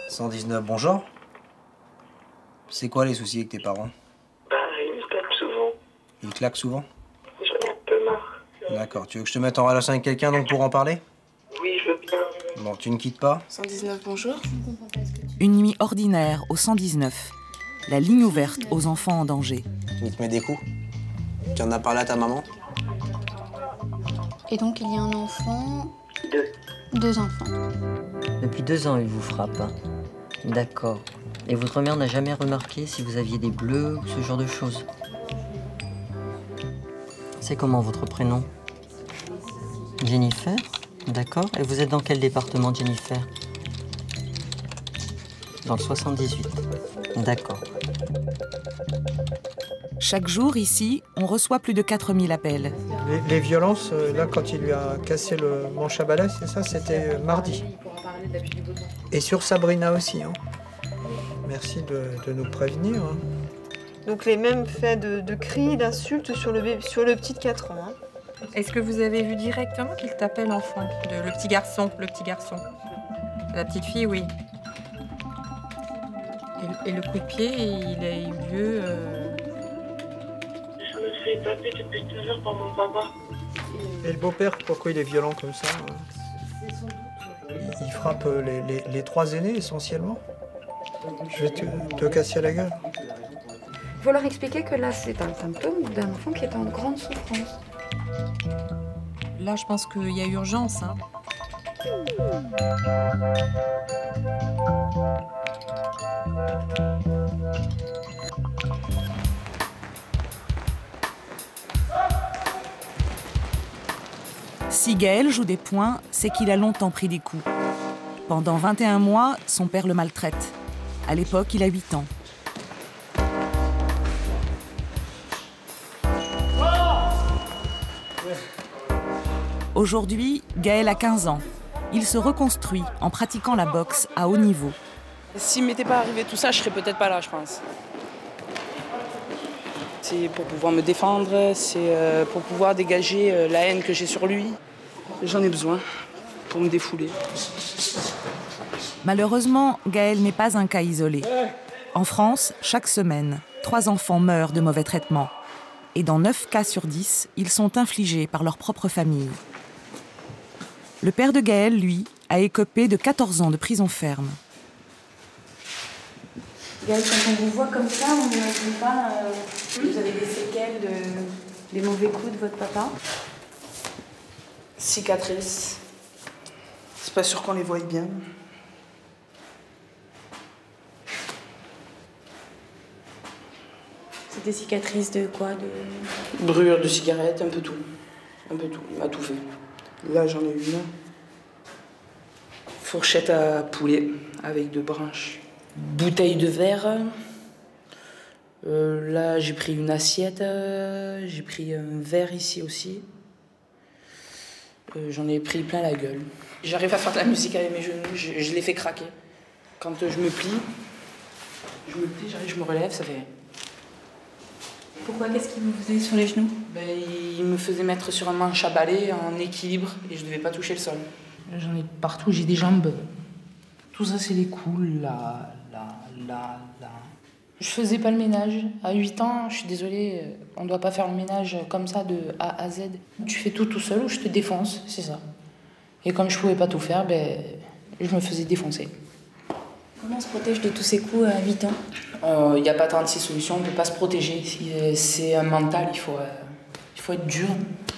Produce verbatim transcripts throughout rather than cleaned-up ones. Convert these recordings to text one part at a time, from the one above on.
cent dix-neuf, bonjour. C'est quoi les soucis avec tes parents? Bah, ils me claquent souvent. Ils claquent souvent? J'en ai un peu marre. D'accord, tu veux que je te mette en relation avec quelqu'un donc pour en parler? Oui, je veux bien. Bon, tu ne quittes pas? cent dix-neuf, bonjour. Une nuit ordinaire au cent dix-neuf, la ligne ouverte aux enfants en danger. Il te met des coups? Tu en as parlé à ta maman? Et donc il y a un enfant... Deux. Deux enfants. Depuis deux ans, il vous frappe. D'accord. Et votre mère n'a jamais remarqué si vous aviez des bleus ou ce genre de choses? C'est comment votre prénom? Jennifer? D'accord. Et vous êtes dans quel département, Jennifer? Dans le soixante-dix-huit. D'accord. Chaque jour, ici, on reçoit plus de quatre mille appels. Les, les violences, euh, là, quand il lui a cassé le manche à balai, c'est ça, c'était euh, mardi. Et sur Sabrina aussi. Hein. Merci de, de nous prévenir. Hein. Donc les mêmes faits de, de cris, d'insultes sur le, bébé, sur le petit de quatre ans. Hein. Est-ce que vous avez vu directement qu'il tapait l'enfant, de- le petit garçon, le petit garçon? La petite fille, oui. Et, et le coup de pied, il a eu lieu... euh, Je me fais taper depuis tout à l'heure par mon papa. Et le beau-père, pourquoi il est violent comme ça? Hein? il, il frappe les, les, les trois aînés, essentiellement. Je vais te, te casser la gueule. Il faut leur expliquer que là, c'est un symptôme d'un enfant qui est en grande souffrance. Là, je pense qu'il y a urgence. Hein. Si Gaël joue des poings, c'est qu'il a longtemps pris des coups. Pendant vingt et un mois, son père le maltraite. À l'époque, il a huit ans. Aujourd'hui, Gaël a quinze ans. Il se reconstruit en pratiquant la boxe à haut niveau. S'il ne m'était pas arrivé tout ça, je serais peut-être pas là, je pense. C'est pour pouvoir me défendre, c'est euh, pour pouvoir dégager euh, la haine que j'ai sur lui. J'en ai besoin pour me défouler. Malheureusement, Gaël n'est pas un cas isolé. En France, chaque semaine, trois enfants meurent de mauvais traitements. Et dans neuf cas sur dix, ils sont infligés par leur propre famille. Le père de Gaël, lui, a écopé de quatorze ans de prison ferme. Gaël, quand on vous voit comme ça, on n'imagine pas euh, que vous avez des séquelles de, des mauvais coups de votre papa. Cicatrices. C'est pas sûr qu'on les voie bien. C'est des cicatrices de quoi de... Brûlure de cigarette, un peu tout. Un peu tout, il m'a tout fait. Là, j'en ai une. Fourchette à poulet avec deux branches. Bouteille de verre. Euh, là, j'ai pris une assiette. euh, J'ai pris un verre ici aussi. Euh, J'en ai pris plein la gueule. J'arrive à faire de la musique avec mes genoux. Je, je les fais craquer. Quand je me plie, je me plie, j'arrive, je me relève, ça fait... Pourquoi? Qu'est-ce qu'il vous faisait sur les genoux? Ben, il me faisait mettre sur un manche à balai en équilibre et je devais pas toucher le sol. J'en ai partout, j'ai des jambes. Tout ça, c'est les coups, là, là, là, là. Je faisais pas le ménage. À huit ans, je suis désolée, on doit pas faire le ménage comme ça de A à Z. Tu fais tout tout seul ou je te défonce, c'est ça. Et comme je pouvais pas tout faire, ben, je me faisais défoncer. Comment on se protège de tous ces coups à huit ans? Il n'y a pas trente-six solutions, on ne peut pas se protéger. C'est un mental, il faut, euh, il faut être dur.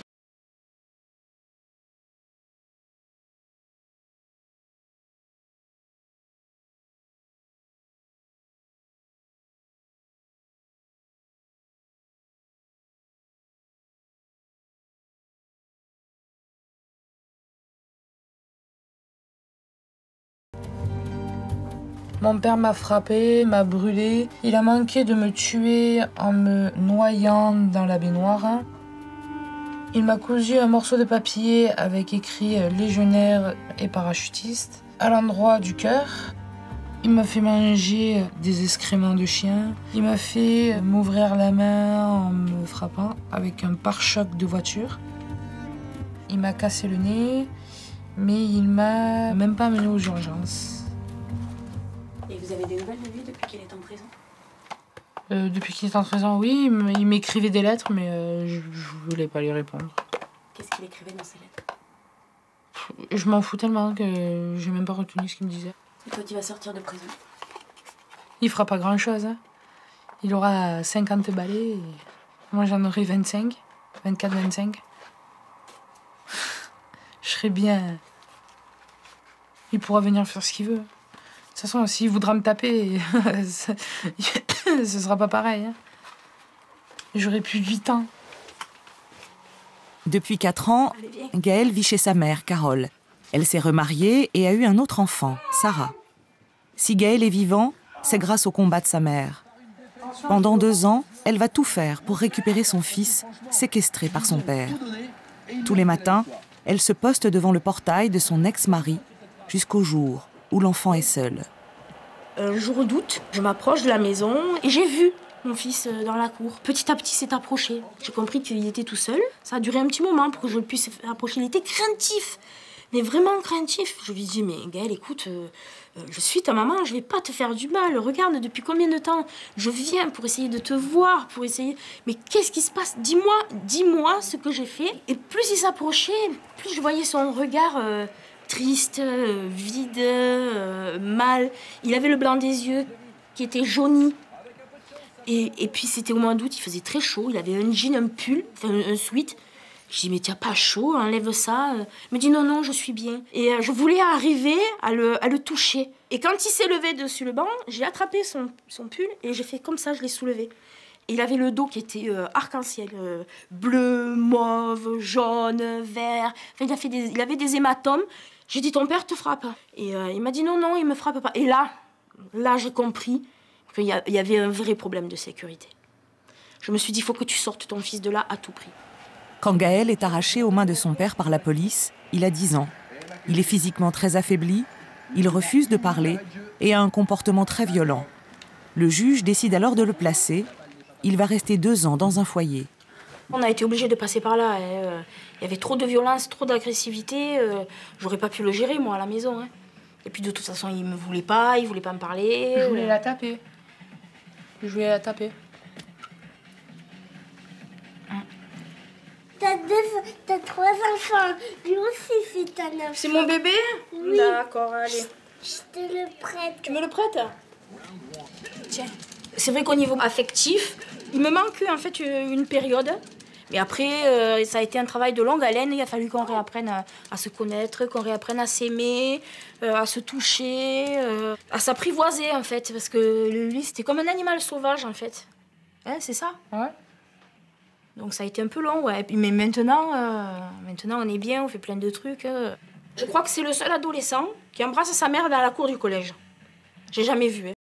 Mon père m'a frappé, m'a brûlé. Il a manqué de me tuer en me noyant dans la baignoire. Il m'a cousu un morceau de papier avec écrit légionnaire et parachutiste à l'endroit du cœur. Il m'a fait manger des excréments de chien. Il m'a fait m'ouvrir la main en me frappant avec un pare-choc de voiture. Il m'a cassé le nez, mais il m'a même pas amené aux urgences. Vous avez des nouvelles de lui depuis qu'il est en prison? euh, Depuis qu'il est en prison, oui. Il m'écrivait des lettres, mais euh, je, je voulais pas lui répondre. Qu'est-ce qu'il écrivait dans ses lettres? Je m'en fous tellement que j'ai même pas retenu ce qu'il me disait. Et quand il va sortir de prison? Il fera pas grand-chose. Hein. Il aura cinquante balais. Et moi, j'en aurai vingt-cinq. vingt-quatre, vingt-cinq. Je serai bien... Il pourra venir faire ce qu'il veut. De toute façon, s'il voudra me taper, ce sera pas pareil. Hein. J'aurai plus de huit ans. Depuis quatre ans, Gaëlle vit chez sa mère, Carole. Elle s'est remariée et a eu un autre enfant, Sarah. Si Gaëlle est vivant, c'est grâce au combat de sa mère. Pendant deux ans, elle va tout faire pour récupérer son fils, séquestré par son père. Tous les matins, elle se poste devant le portail de son ex-mari jusqu'au jour où l'enfant est seul. Un jour d'août, je m'approche de la maison et j'ai vu mon fils dans la cour. Petit à petit, s'est approché. J'ai compris qu'il était tout seul. Ça a duré un petit moment pour que je le puisse approcher. Il était craintif, mais vraiment craintif. Je lui ai dit, mais Gaëlle, écoute, euh, je suis ta maman, je vais pas te faire du mal. Regarde, depuis combien de temps je viens pour essayer de te voir, pour essayer... Mais qu'est-ce qui se passe? Dis-moi, dis-moi ce que j'ai fait. Et plus il s'approchait, plus je voyais son regard euh, triste, euh, vide, euh, mal. Il avait le blanc des yeux qui était jauni. Et, et puis c'était au mois d'août, il faisait très chaud, il avait un jean, un pull, enfin un, un sweat. Je dis, mais t'as pas chaud, enlève ça. Il me dit, non, non, je suis bien. Et euh, je voulais arriver à le, à le toucher. Et quand il s'est levé dessus le banc, j'ai attrapé son, son pull et j'ai fait comme ça, je l'ai soulevé. Et il avait le dos qui était euh, arc-en-ciel, euh, bleu, mauve, jaune, vert. Enfin, il, a fait des, il avait des hématomes. J'ai dit, ton père te frappe. Et euh, il m'a dit, non, non, il me frappe pas. Et là, là, j'ai compris qu'il y, y avait un vrai problème de sécurité. Je me suis dit, il faut que tu sortes ton fils de là à tout prix. Quand Gaëlle est arraché aux mains de son père par la police, il a dix ans. Il est physiquement très affaibli, il refuse de parler et a un comportement très violent. Le juge décide alors de le placer. Il va rester deux ans dans un foyer. On a été obligés de passer par là. Hein. Il y avait trop de violence, trop d'agressivité. Euh, J'aurais pas pu le gérer, moi, à la maison. Hein. Et puis, de toute façon, il me voulait pas, il voulait pas me parler. Je voulais la taper. Je voulais la taper. T'as deux, t'as trois enfants. Lui aussi, c'est un enfant. C'est mon bébé? Oui. D'accord, allez. Je te le prête. Tu me le prêtes? Tiens. C'est vrai qu'au niveau affectif, il me manque en fait une période. Mais après, euh, ça a été un travail de longue haleine. Il a fallu qu'on réapprenne à, à se connaître, qu'on réapprenne à s'aimer, euh, à se toucher, euh, à s'apprivoiser en fait. Parce que lui, c'était comme un animal sauvage en fait. Hein, c'est ça? Ouais. Donc ça a été un peu long, ouais. Mais maintenant, euh, maintenant on est bien, on fait plein de trucs. Euh. Je crois que c'est le seul adolescent qui embrasse sa mère dans la cour du collège. J'ai jamais vu. Hein.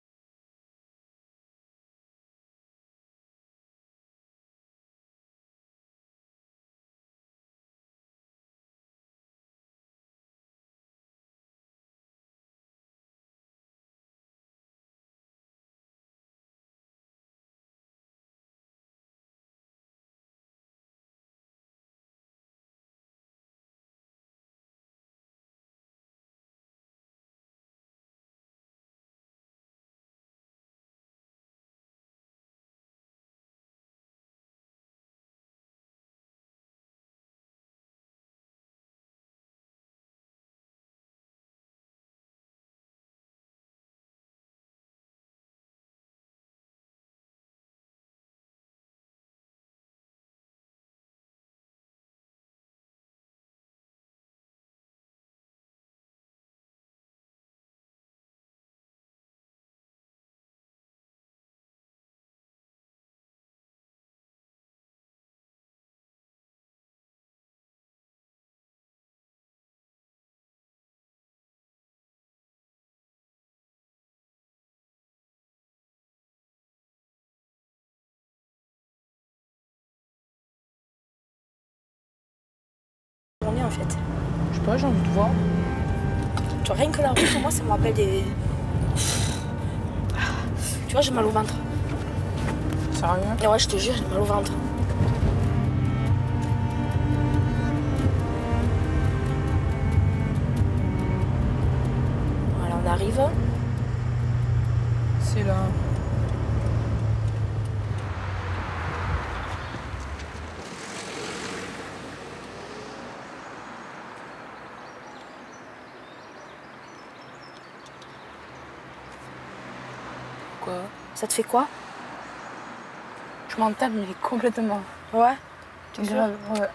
En fait. Je sais pas, j'ai envie de voir. Tu vois, rien que la route, pour moi, ça me rappelle des... Tu vois, j'ai mal au ventre. Sérieux? Et ouais, je te jure, j'ai mal au ventre. Voilà, on arrive. passé là. Quoi? Ça te fait quoi? Je m'en tape, mais complètement. Ouais? T'es sûr? Grave, ouais.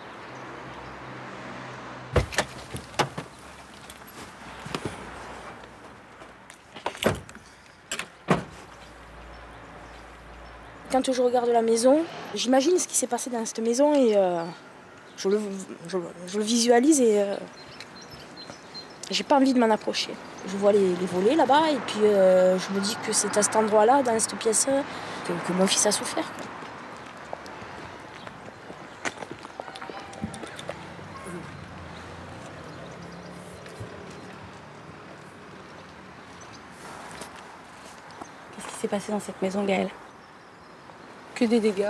Quand je regarde la maison, j'imagine ce qui s'est passé dans cette maison et euh, je, le, je, je le visualise et euh, j'ai pas envie de m'en approcher. Je vois les, les volets là-bas et puis euh, je me dis que c'est à cet endroit-là, dans cette pièce, que, que mon fils a souffert. Quoi. Qu'est-ce qui s'est passé dans cette maison, Gaëlle? Que des dégâts.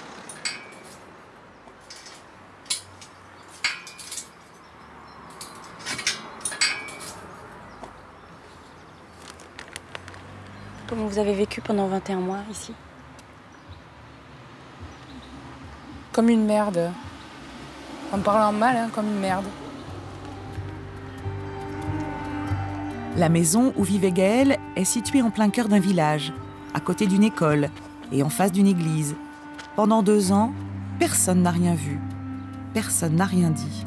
Comment vous avez vécu pendant vingt et un mois ici? Comme une merde. En parlant mal, hein, comme une merde. La maison où vivait Gaëlle est située en plein cœur d'un village, à côté d'une école et en face d'une église. Pendant deux ans, personne n'a rien vu. Personne n'a rien dit.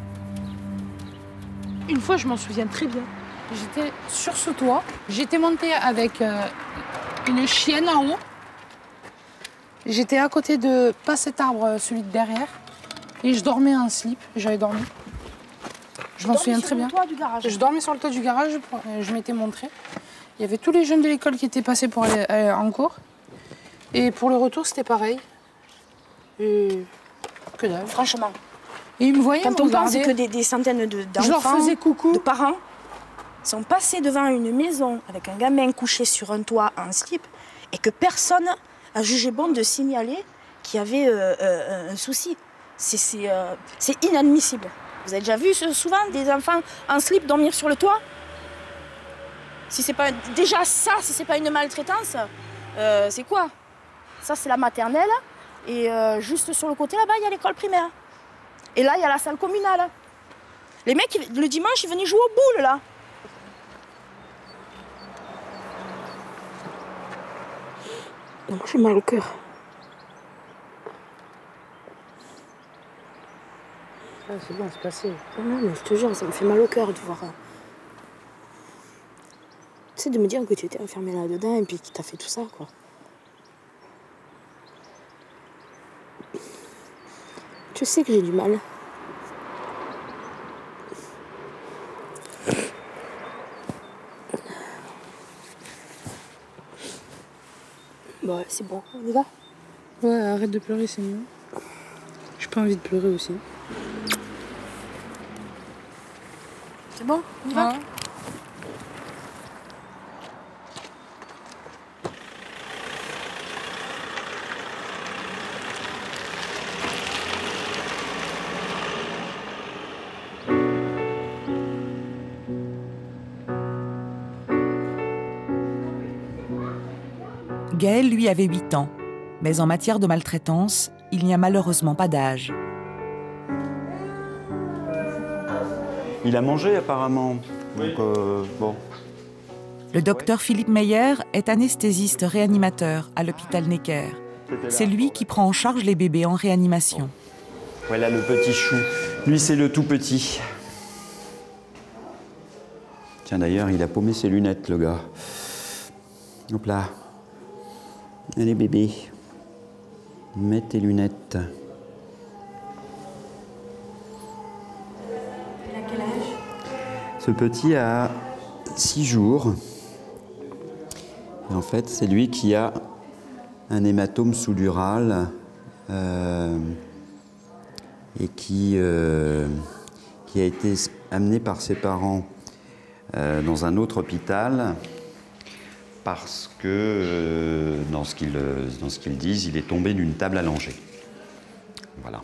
Une fois, je m'en souviens très bien. J'étais sur ce toit. J'étais montée avec euh, une chienne en haut. J'étais à côté de, pas cet arbre, celui de derrière. Et je dormais en slip. J'avais dormi. Je m'en souviens très bien. Je dormais sur le toit du garage. Je m'étais montrée. Il y avait tous les jeunes de l'école qui étaient passés pour aller, aller en cours. Et pour le retour, c'était pareil. Et... que dalle. Franchement. Et ils me voyaient. Quand on pense que des, des centaines de, d'enfants, je leur faisais coucou. De parents, sont passés devant une maison avec un gamin couché sur un toit en slip et que personne a jugé bon de signaler qu'il y avait euh, euh, un souci. C'est, c'est, euh, c'est inadmissible. Vous avez déjà vu souvent des enfants en slip dormir sur le toit? Si c'est pas déjà ça, si c'est pas une maltraitance, euh, c'est quoi? Ça c'est la maternelle et euh, juste sur le côté là-bas il y a l'école primaire. Et là il y a la salle communale. Les mecs le dimanche ils venaient jouer aux boules là. Donc j'ai mal au cœur. Ah, c'est bon, c'est passé. Non, mais je te jure, ça me fait mal au cœur de voir. Tu sais, de me dire que tu étais enfermé là-dedans et puis qu'il t'a fait tout ça, quoi. Je sais que j'ai du mal. Bon, c'est bon, on y va? Ouais, arrête de pleurer, c'est mieux. J'ai pas envie de pleurer aussi. C'est bon, on y va? Ouais. Gaëlle, lui, avait huit ans. Mais en matière de maltraitance, il n'y a malheureusement pas d'âge. Il a mangé apparemment, donc euh, bon. Le docteur Philippe Meyer est anesthésiste réanimateur à l'hôpital Necker. C'est lui qui prend en charge les bébés en réanimation. Voilà le petit chou. Lui, c'est le tout petit. Tiens, d'ailleurs, il a paumé ses lunettes, le gars. Hop là. Allez, bébé. Mets tes lunettes. Il a quel âge? Ce petit a six jours. Et en fait, c'est lui qui a un hématome sous-dural euh, et qui, euh, qui a été amené par ses parents euh, dans un autre hôpital parce que, euh, dans ce qu'ils dans ce qu'ils disent, il est tombé d'une table allongée. Voilà.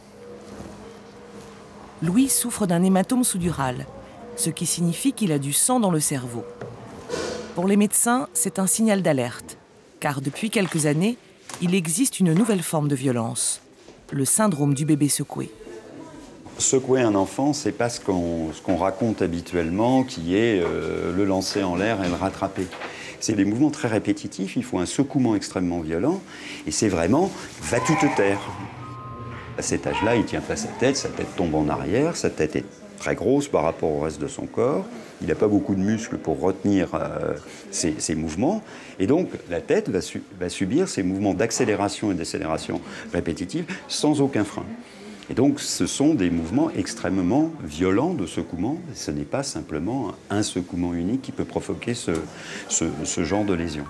Louis souffre d'un hématome sous-dural, ce qui signifie qu'il a du sang dans le cerveau. Pour les médecins, c'est un signal d'alerte, car depuis quelques années, il existe une nouvelle forme de violence, le syndrome du bébé secoué. Secouer un enfant, c'est pas ce qu'on ce qu'on raconte habituellement, qui est euh, le lancer en l'air et le rattraper. C'est des mouvements très répétitifs, il faut un secouement extrêmement violent, et c'est vraiment « vas-tu te taire ». À cet âge-là, il tient pas sa tête, sa tête tombe en arrière, sa tête est très grosse par rapport au reste de son corps, il n'a pas beaucoup de muscles pour retenir euh, ses, ses mouvements, et donc la tête va, su va subir ces mouvements d'accélération et décélération répétitive sans aucun frein. Et donc, ce sont des mouvements extrêmement violents de secouement. Ce n'est pas simplement un secouement unique qui peut provoquer ce, ce, ce genre de lésion.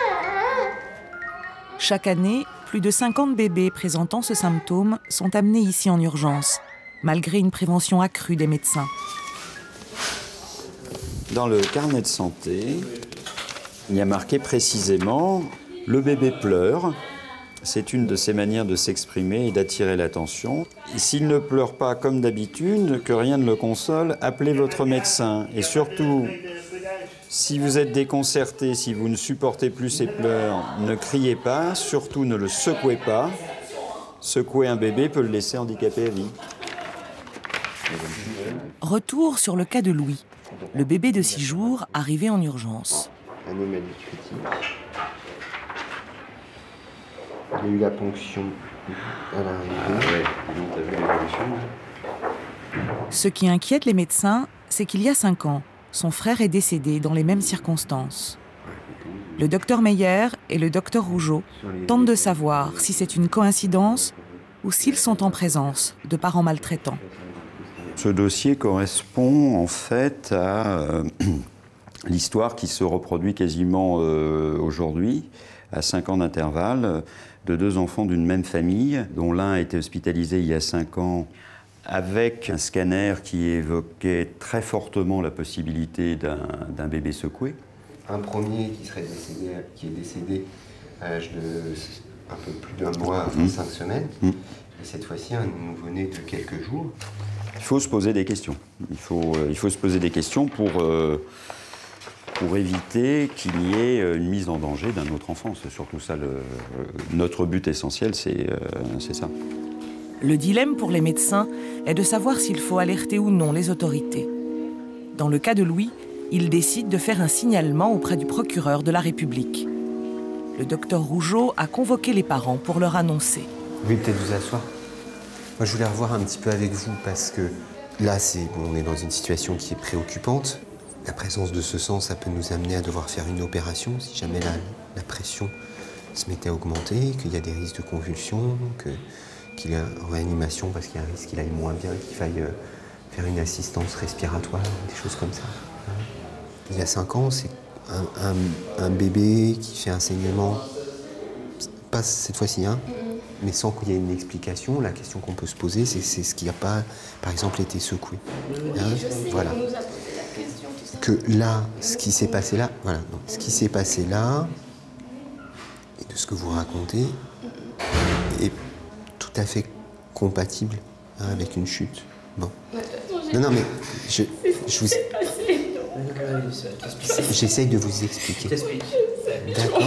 Chaque année, plus de cinquante bébés présentant ce symptôme sont amenés ici en urgence, malgré une prévention accrue des médecins. Dans le carnet de santé, il y a marqué précisément « Le bébé pleure ». C'est une de ses manières de s'exprimer et d'attirer l'attention. S'il ne pleure pas comme d'habitude, que rien ne le console, appelez votre médecin. Et surtout, si vous êtes déconcerté, si vous ne supportez plus ses pleurs, ne criez pas, surtout ne le secouez pas. Secouer un bébé peut le laisser handicapé à vie. Retour sur le cas de Louis, le bébé de six jours arrivé en urgence. Anomalie critique. Il y a eu la ponction à l'arrivée. Ah ouais, donc t'as vu l'évolution. Ce qui inquiète les médecins, c'est qu'il y a cinq ans, son frère est décédé dans les mêmes circonstances. Le docteur Meyer et le docteur Rougeau tentent de savoir si c'est une coïncidence ou s'ils sont en présence de parents maltraitants. Ce dossier correspond en fait à euh, l'histoire qui se reproduit quasiment euh, aujourd'hui, à cinq ans d'intervalle, de deux enfants d'une même famille, dont l'un a été hospitalisé il y a cinq ans avec un scanner qui évoquait très fortement la possibilité d'un bébé secoué. Un premier qui, serait décédé, qui est décédé à l'âge de un peu plus d'un mois, mmh. cinq semaines, mmh. et cette fois-ci un nouveau-né de quelques jours. Il faut se poser des questions. Il faut, il faut se poser des questions pour... Euh, pour éviter qu'il y ait une mise en danger d'un autre enfant. C'est surtout ça, le, notre but essentiel, c'est euh, ça. Le dilemme pour les médecins est de savoir s'il faut alerter ou non les autorités. Dans le cas de Louis, ils décident de faire un signalement auprès du procureur de la République. Le docteur Rougeau a convoqué les parents pour leur annoncer. Vous pouvez peut-être vous asseoir. Moi, je voulais revoir un petit peu avec vous parce que là, c'est bon, on est dans une situation qui est préoccupante. La présence de ce sang, ça peut nous amener à devoir faire une opération si jamais la, la pression se mettait à augmenter, qu'il y a des risques de convulsions, qu'il y a en réanimation parce qu'il y a un risque qu'il aille moins bien, qu'il faille euh, faire une assistance respiratoire, des choses comme ça. Il y a cinq ans, c'est un, un, un bébé qui fait un saignement, pas cette fois-ci, hein, mais sans qu'il y ait une explication. La question qu'on peut se poser, c'est ce qui n'a pas, par exemple, été secoué. Hein, voilà. Que là, ce qui s'est passé là, voilà, donc, ce qui s'est passé là, et de ce que vous racontez, est tout à fait compatible hein, avec une chute. Bon. Non, non, mais je, je vous... J'essaye de vous expliquer. D'accord.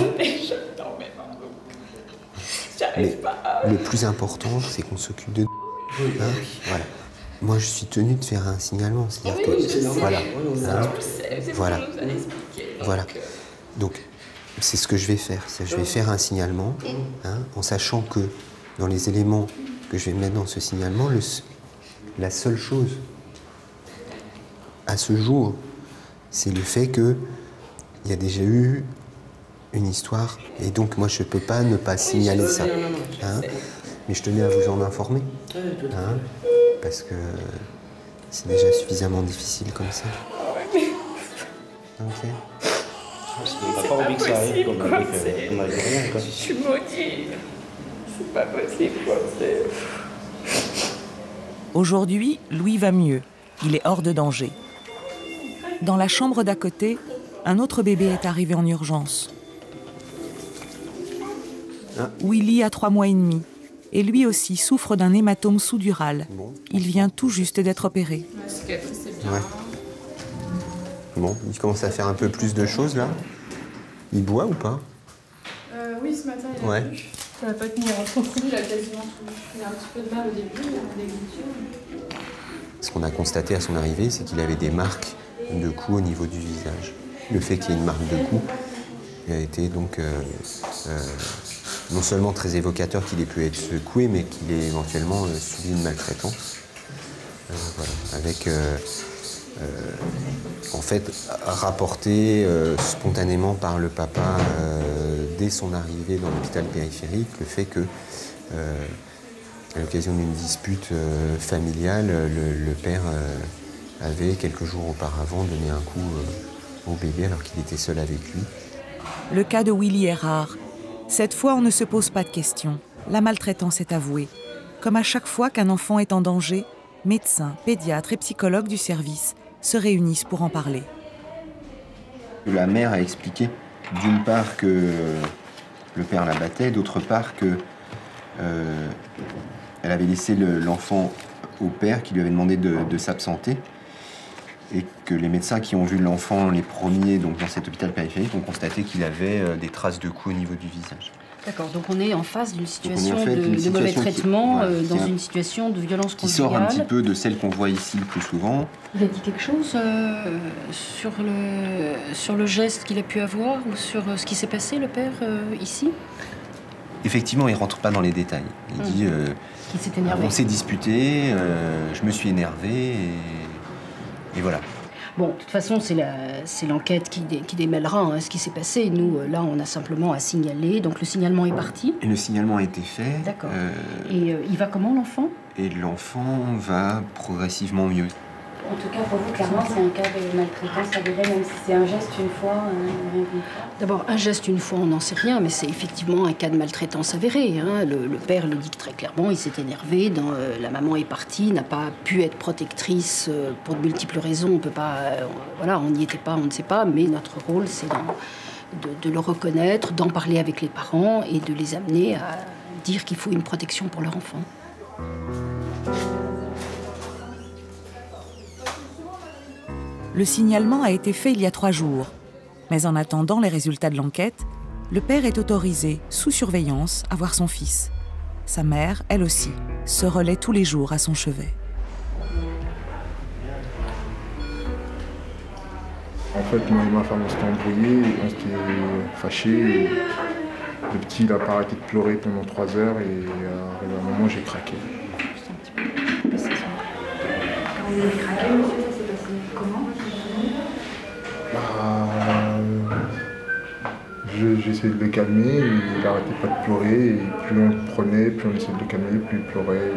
Mais le plus important, c'est qu'on s'occupe de... Hein, voilà. Moi, je suis tenu de faire un signalement, c'est-à-dire que voilà, hein, voilà, voilà. Donc, c'est ce que je vais faire. Je vais faire un signalement, hein, en sachant que dans les éléments que je vais mettre dans ce signalement, le, la seule chose à ce jour, c'est le fait que il y a déjà eu une histoire, et donc moi, je peux pas ne pas signaler ça. Hein, mais je tenais à vous en informer. Hein, parce que c'est déjà suffisamment difficile comme ça. Ok. On n'a pas envie que ça arrive comme on a dit rien. Je suis maudite. C'est pas possible quoi. Aujourd'hui, Louis va mieux. Il est hors de danger. Dans la chambre d'à côté, un autre bébé est arrivé en urgence. Ah. Willy a trois mois et demi. Et lui aussi souffre d'un hématome sous-dural. Il vient tout juste d'être opéré. Ouais. Bon, il commence à faire un peu plus de choses là. Il boit ou pas? euh, Oui, ce matin il a ouais. bu. Ça va pas tenir entre coups, il a quasiment tout. Il a un petit peu de mal au début, il a des glutures. Ce qu'on a constaté à son arrivée, c'est qu'il avait des marques de coups au niveau du visage. Le fait qu'il y ait une marque de coup a été donc euh, euh, non seulement très évocateur qu'il ait pu être secoué, mais qu'il ait éventuellement euh, subi une maltraitance. Euh, voilà, avec euh, euh, en fait rapporté euh, spontanément par le papa euh, dès son arrivée dans l'hôpital périphérique, le fait que euh, à l'occasion d'une dispute euh, familiale, le, le père euh, avait quelques jours auparavant donné un coup euh, au bébé alors qu'il était seul avec lui. Le cas de Willy est rare. Cette fois, on ne se pose pas de questions. La maltraitance est avouée. Comme à chaque fois qu'un enfant est en danger, médecins, pédiatres et psychologues du service se réunissent pour en parler. La mère a expliqué, d'une part, que le père la battait, d'autre part que euh, elle avait laissé l'enfant au père qui lui avait demandé de, de s'absenter et que les médecins qui ont vu l'enfant les premiers donc dans cet hôpital périphérique ont constaté qu'il avait euh, des traces de coups au niveau du visage. D'accord, donc on est en face d'une situation en fait, de, une de situation mauvais qui- traitement, voilà, euh, qui dans est un- une situation de violence Qui conjugale. sort un petit peu de celle qu'on voit ici le plus souvent. Il a dit quelque chose euh, sur, le, sur le geste qu'il a pu avoir ou sur euh, ce qui s'est passé, le père, euh, ici? Effectivement, il ne rentre pas dans les détails. Il Hum. dit euh, Qu'il s'est énervé. on s'est disputé, euh, je me suis énervé et, et voilà. Bon, de toute façon, c'est la- c'est l'enquête qui, dé- qui démêlera hein, ce qui s'est passé. Nous, euh, là, on a simplement à signaler. Donc le signalement est parti. Et le signalement a été fait. D'accord. euh, Et euh, il va comment, l'enfant? et l'enfant va progressivement mieux. En tout cas, pour vous, clairement, c'est un cas de maltraitance avérée, même si c'est un geste une fois, euh, rien qu'une fois. D'abord, un geste une fois, on n'en sait rien, mais c'est effectivement un cas de maltraitance avéré. Hein. Le, le père le dit très clairement, il s'est énervé, dans, euh, la maman est partie, n'a pas pu être protectrice euh, pour de multiples raisons. On peut pas, euh, voilà, on n'y était pas, on ne sait pas, mais notre rôle, c'est d'en- de, de le reconnaître, d'en parler avec les parents et de les amener à dire qu'il faut une protection pour leur enfant. Le signalement a été fait il y a trois jours. Mais en attendant les résultats de l'enquête, le père est autorisé, sous surveillance, à voir son fils. Sa mère, elle aussi, se relaie tous les jours à son chevet. En fait, moi et ma femme, on s'était embrouillés, on s'était fâchés. et Le petit, il n'a pas arrêté de pleurer pendant trois heures et euh, arrivé à un moment, j'ai craqué. Quand vous avez craqué, monsieur, ça s'est passé comment? Bah, je- j'ai essayé de le calmer, il n'arrêtait pas de pleurer. Et plus on le prenait, plus on essayait de le calmer, plus il pleurait.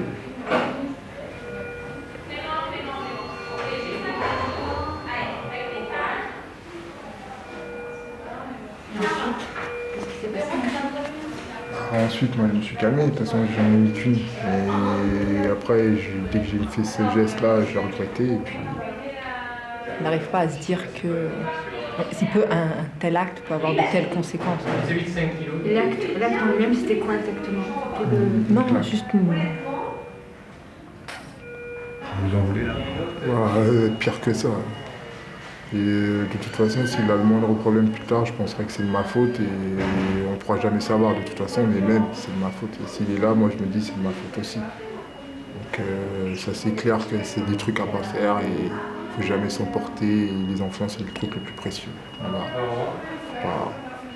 Ensuite, moi, je me suis calmé. De toute façon, j'en ai mis qu'une. Et après, je- dès que j'ai fait ce geste-là, je l'ai regretté. Et puis, On n'arrive pas à se dire que si peu un, un tel acte peut avoir de telles conséquences. L'acte l'acte en lui-même, c'était quoi exactement? Non, juste une... vous en voulez là ouais, pire que ça. Et euh, de toute façon, s'il a le moindre problème plus tard, je penserais que c'est de ma faute et, et on ne pourra jamais savoir de toute façon, mais même c'est de ma faute. Et s'il est là, moi je me dis c'est de ma faute aussi. Donc euh, ça c'est clair que c'est des trucs à pas faire et il faut jamais s'emporter. Et les enfants, c'est le truc le plus précieux. Voilà. Faut pas-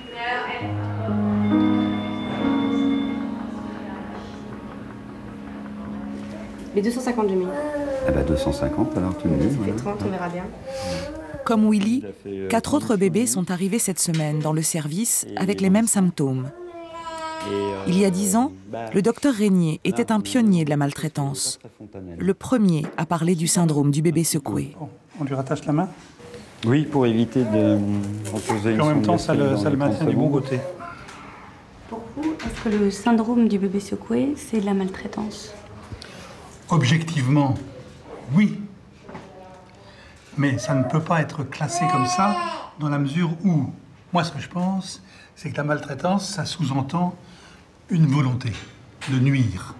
Les deux cent cinquante-deux mille. Ah bah deux cent cinquante alors tu me dis. Ça fait voilà. trente, on verra bien. Comme Willy, quatre autres bébés sont arrivés cette semaine dans le service avec les mêmes symptômes. Il y a dix ans, le docteur Régnier était un pionnier de la maltraitance. Le premier à parler du syndrome du bébé secoué. On lui rattache la main. Oui, pour éviter de reposer Et une en même temps, ça le, sonde ça le dans les maintient du bon trente côté. Pour vous, est-ce que le syndrome du bébé secoué, c'est de la maltraitance? Objectivement, oui. Mais ça ne peut pas être classé comme ça, dans la mesure où, moi ce que je pense, c'est que la maltraitance, ça sous-entend une volonté de nuire.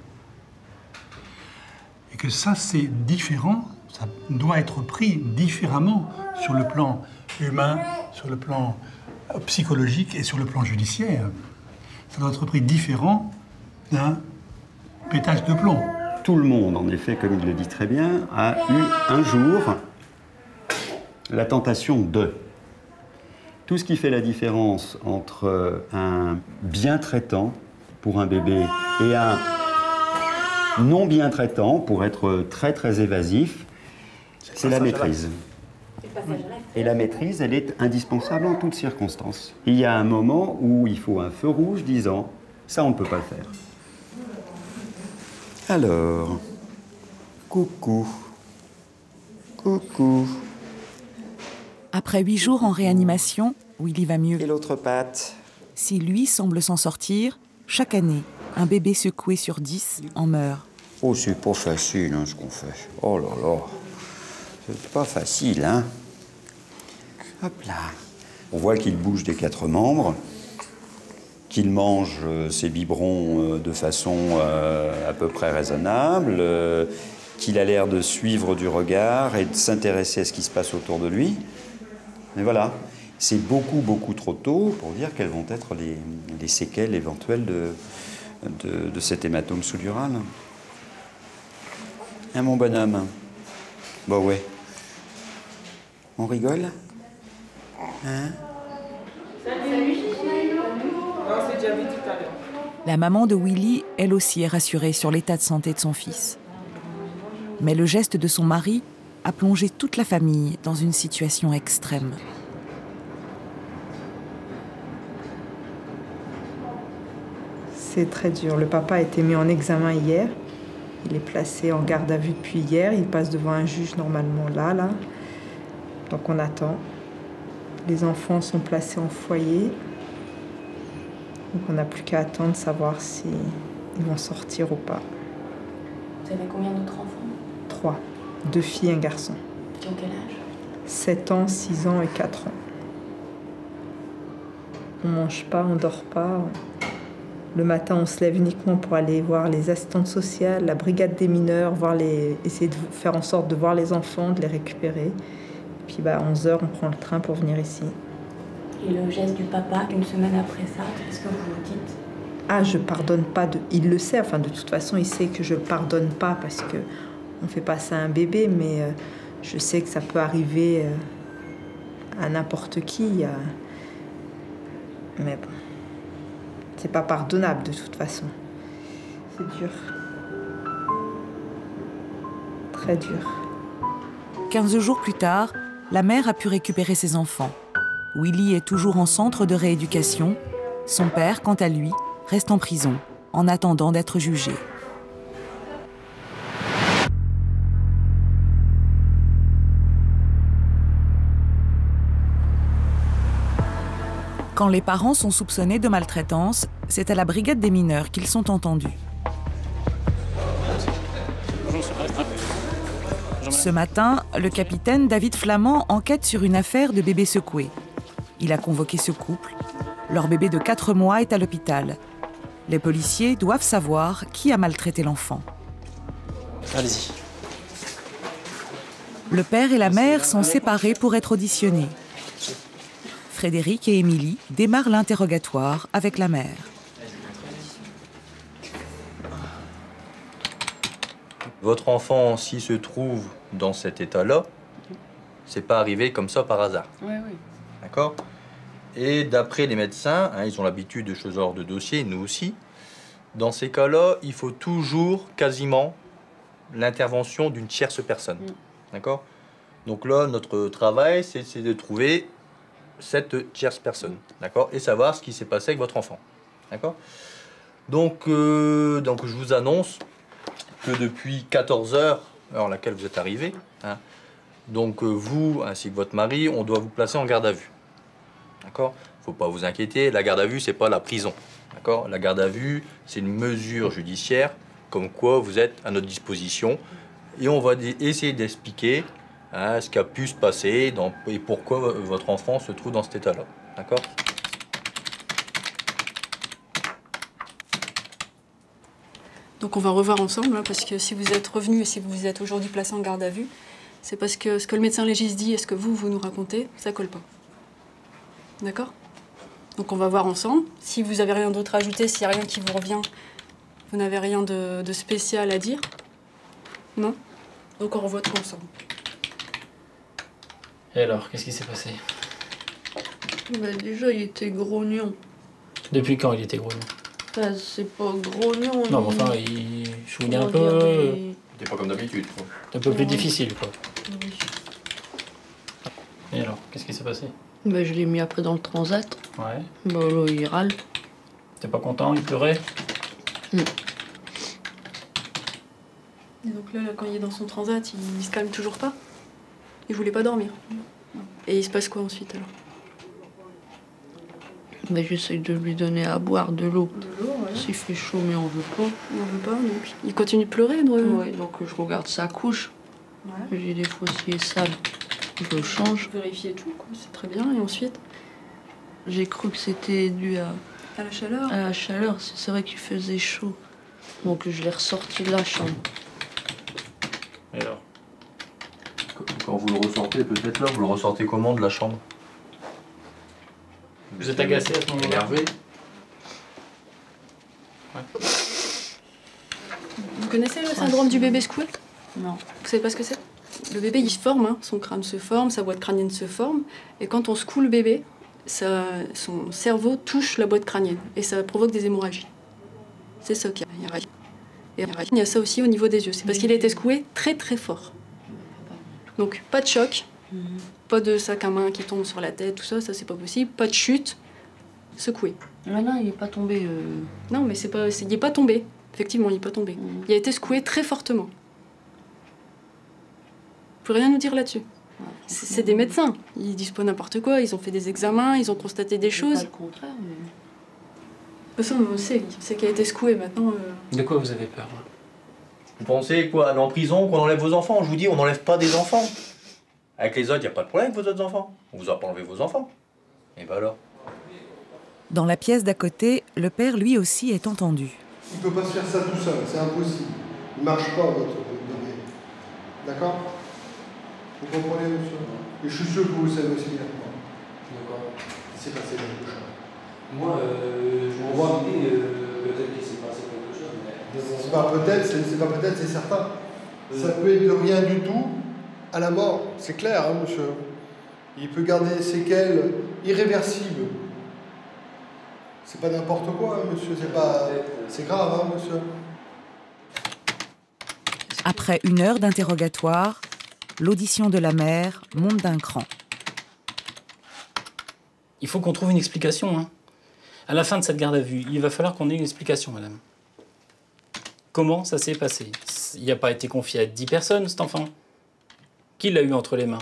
Et que ça, c'est différent, ça doit être pris différemment sur le plan humain, sur le plan psychologique et sur le plan judiciaire. Ça doit être pris différent d'un pétage de plomb. Tout le monde, en effet, comme il le dit très bien, a eu un jour la tentation de. Tout ce qui fait la différence entre un bien traitant pour un bébé et un non bien traitant pour être très très évasif, c'est la maîtrise. Et la maîtrise, elle est indispensable en toutes circonstances. Il y a un moment où il faut un feu rouge disant « ça, on ne peut pas le faire ». Alors, coucou, coucou. Après huit jours en réanimation, Willy va mieux. Et l'autre patte? Si lui semble s'en sortir, chaque année, un bébé secoué sur dix en meurt. Oh, c'est pas facile, hein, ce qu'on fait. Oh là là, c'est pas facile, hein. Hop là. On voit qu'il bouge des quatre membres, qu'il mange euh, ses biberons euh, de façon euh, à peu près raisonnable, euh, qu'il a l'air de suivre du regard et de s'intéresser à ce qui se passe autour de lui. Mais voilà, c'est beaucoup, beaucoup trop tôt pour dire quelles vont être les, les séquelles éventuelles de, de, de cet hématome sous-dural. Hein, mon bonhomme? Bah ouais. On rigole? Hein? La maman de Willy, elle aussi, est rassurée sur l'état de santé de son fils. Mais le geste de son mari a plongé toute la famille dans une situation extrême. C'est très dur. Le papa a été mis en examen hier. Il est placé en garde à vue depuis hier. Il passe devant un juge normalement là, là. Donc on attend. Les enfants sont placés en foyer. Donc on n'a plus qu'à attendre, savoir si ils vont sortir ou pas. Vous avez combien d'autres enfants? Trois. Deux filles et un garçon. Qui ont quel âge? sept ans, six ans et quatre ans. On mange pas, on dort pas. Le matin, on se lève uniquement pour aller voir les assistantes sociales, la brigade des mineurs, voir les... essayer de faire en sorte de voir les enfants, de les récupérer. Puis bah, à onze heures, on prend le train pour venir ici. Et le geste du papa, une semaine après ça, qu'est-ce que vous vous dites? Ah, je pardonne pas. De... Il le sait, enfin de toute façon, il sait que je pardonne pas parce que on fait pas ça à un bébé, mais euh, je sais que ça peut arriver euh, à n'importe qui. Euh... Mais bon, c'est pas pardonnable de toute façon. C'est dur. Très dur. Quinze jours plus tard, la mère a pu récupérer ses enfants. Willy est toujours en centre de rééducation. Son père, quant à lui, reste en prison, en attendant d'être jugé. Quand les parents sont soupçonnés de maltraitance, c'est à la brigade des mineurs qu'ils sont entendus. Ce matin, le capitaine David Flamand enquête sur une affaire de bébés secoués. Il a convoqué ce couple. Leur bébé de quatre mois est à l'hôpital. Les policiers doivent savoir qui a maltraité l'enfant. Allez-y. Le père et la mère sont séparés pour être auditionnés. Frédéric et Émilie démarrent l'interrogatoire avec la mère. Votre enfant, s'il se trouve dans cet état-là, c'est pas arrivé comme ça par hasard. Oui, oui. D'accord? Et d'après les médecins, hein, ils ont l'habitude de ce genre de dossier, nous aussi, dans ces cas-là, il faut toujours, quasiment, l'intervention d'une tierce personne. Mm. D'accord? Donc là, notre travail, c'est de trouver cette tierce personne, d'accord? Et savoir ce qui s'est passé avec votre enfant, d'accord? Donc, euh, donc, je vous annonce que depuis quatorze heures, heure à laquelle vous êtes arrivé, hein, donc euh, vous, ainsi que votre mari, on doit vous placer en garde à vue, d'accord? Faut pas vous inquiéter, la garde à vue, c'est pas la prison, d'accord? La garde à vue, c'est une mesure judiciaire, comme quoi vous êtes à notre disposition, et on va essayer d'expliquer hein, ce qui a pu se passer dans, et pourquoi votre enfant se trouve dans cet état-là. D'accord? Donc on va revoir ensemble, hein, parce que si vous êtes revenu et si vous êtes aujourd'hui placé en garde à vue, C'est parce que ce que le médecin légiste dit et ce que vous, vous nous racontez, ça colle pas. D'accord? Donc on va voir ensemble. Si vous avez rien d'autre à ajouter, s'il n'y a rien qui vous revient, vous n'avez rien de, de spécial à dire? Non? Donc on revoit tout ensemble. Et alors, qu'est-ce qui s'est passé? Bah déjà, il était grognon. Depuis quand il était grognon? Bah, c'est pas grognon. Non, mais il- enfin, il chouinait un Comment dire, peu. il- C'était pas comme d'habitude, quoi. C'est un peu plus Ouais. difficile, quoi. Oui. Et alors, qu'est-ce qui s'est passé? Bah, je l'ai mis après dans le transat. Ouais. Bah là, il râle. T'es pas content? Il pleurait? Mm. Et donc là, là, quand il est dans son transat, il, il se calme toujours pas? Il voulait pas dormir? Et il se passe quoi ensuite alors? Bah, j'essaye de lui donner à boire de l'eau. De l'eau, ouais. S'il fait chaud, mais on veut pas. On veut pas, donc il continue de pleurer, donc. Ouais, donc je regarde sa couche. Ouais. J'ai des fois s'il est sale, je le change. Vérifier tout, quoi, c'est très bien. Et ensuite? J'ai cru que c'était dû à, À la chaleur? à la chaleur. C'est c'est vrai qu'il faisait chaud. Donc je l'ai ressorti de la chambre. Et alors? Quand vous le ressortez, peut-être là, vous le ressortez comment de la chambre? Vous êtes agacé à ce moment-là? Énervé? Vous connaissez le syndrome du bébé secoué? Non. Vous savez pas ce que c'est? Le bébé, il se forme, hein. Son crâne se forme, sa boîte crânienne se forme. Et quand on secoue le bébé, ça, son cerveau touche la boîte crânienne. Et ça provoque des hémorragies. C'est ça qu'il y a. Et il y a ça aussi au niveau des yeux. C'est parce qu'il a été secoué très très fort. Donc pas de choc, pas de sac à main qui tombe sur la tête, tout ça, ça c'est pas possible. Pas de chute, secoué. Non, non, il est pas tombé. euh, Non, mais c'est pas, c'est- il est pas tombé. Effectivement, il est pas tombé. Il a été secoué très fortement. Vous pouvez rien nous dire là-dessus? C'est c'est des médecins. Ils disent pas n'importe quoi. Ils ont fait des examens, ils ont constaté des choses. Pas le contraire, mais... De toute façon, on sait, on sait qu'il a été secoué maintenant. euh, De quoi vous avez peur? Vous pensez quoi? Aller en prison, qu'on enlève vos enfants? Je vous dis, on n'enlève pas des enfants. Avec les autres, il n'y a pas de problème avec vos autres enfants. On vous a pas enlevé vos enfants. Et ben alors? Dans la pièce d'à côté, le père lui aussi est entendu. Il ne peut pas se faire ça tout seul, c'est impossible. Il ne marche pas, votre bébé. D'accord? Vous comprenez, monsieur? Et je suis sûr que vous le savez aussi bien que moi. D'accord. Il s'est passé quelque chose. Moi, euh, je me vois l'idée, euh, peut-être qu'il s'est passé quelque chose, mais... C'est pas peut-être, c'est c'est pas peut-être, c'est certain. Ça peut être de rien du tout à la mort, c'est clair, hein, monsieur. Il peut garder des séquelles irréversibles. C'est pas n'importe quoi, hein, monsieur, c'est pas... C'est grave, hein, monsieur. Après une heure d'interrogatoire, l'audition de la mère monte d'un cran. Il faut qu'on trouve une explication. Hein. À la fin de cette garde à vue, il va falloir qu'on ait une explication, madame. Comment ça s'est passé? Il n'a pas été confié à dix personnes, cet enfant. Qui l'a eu entre les mains?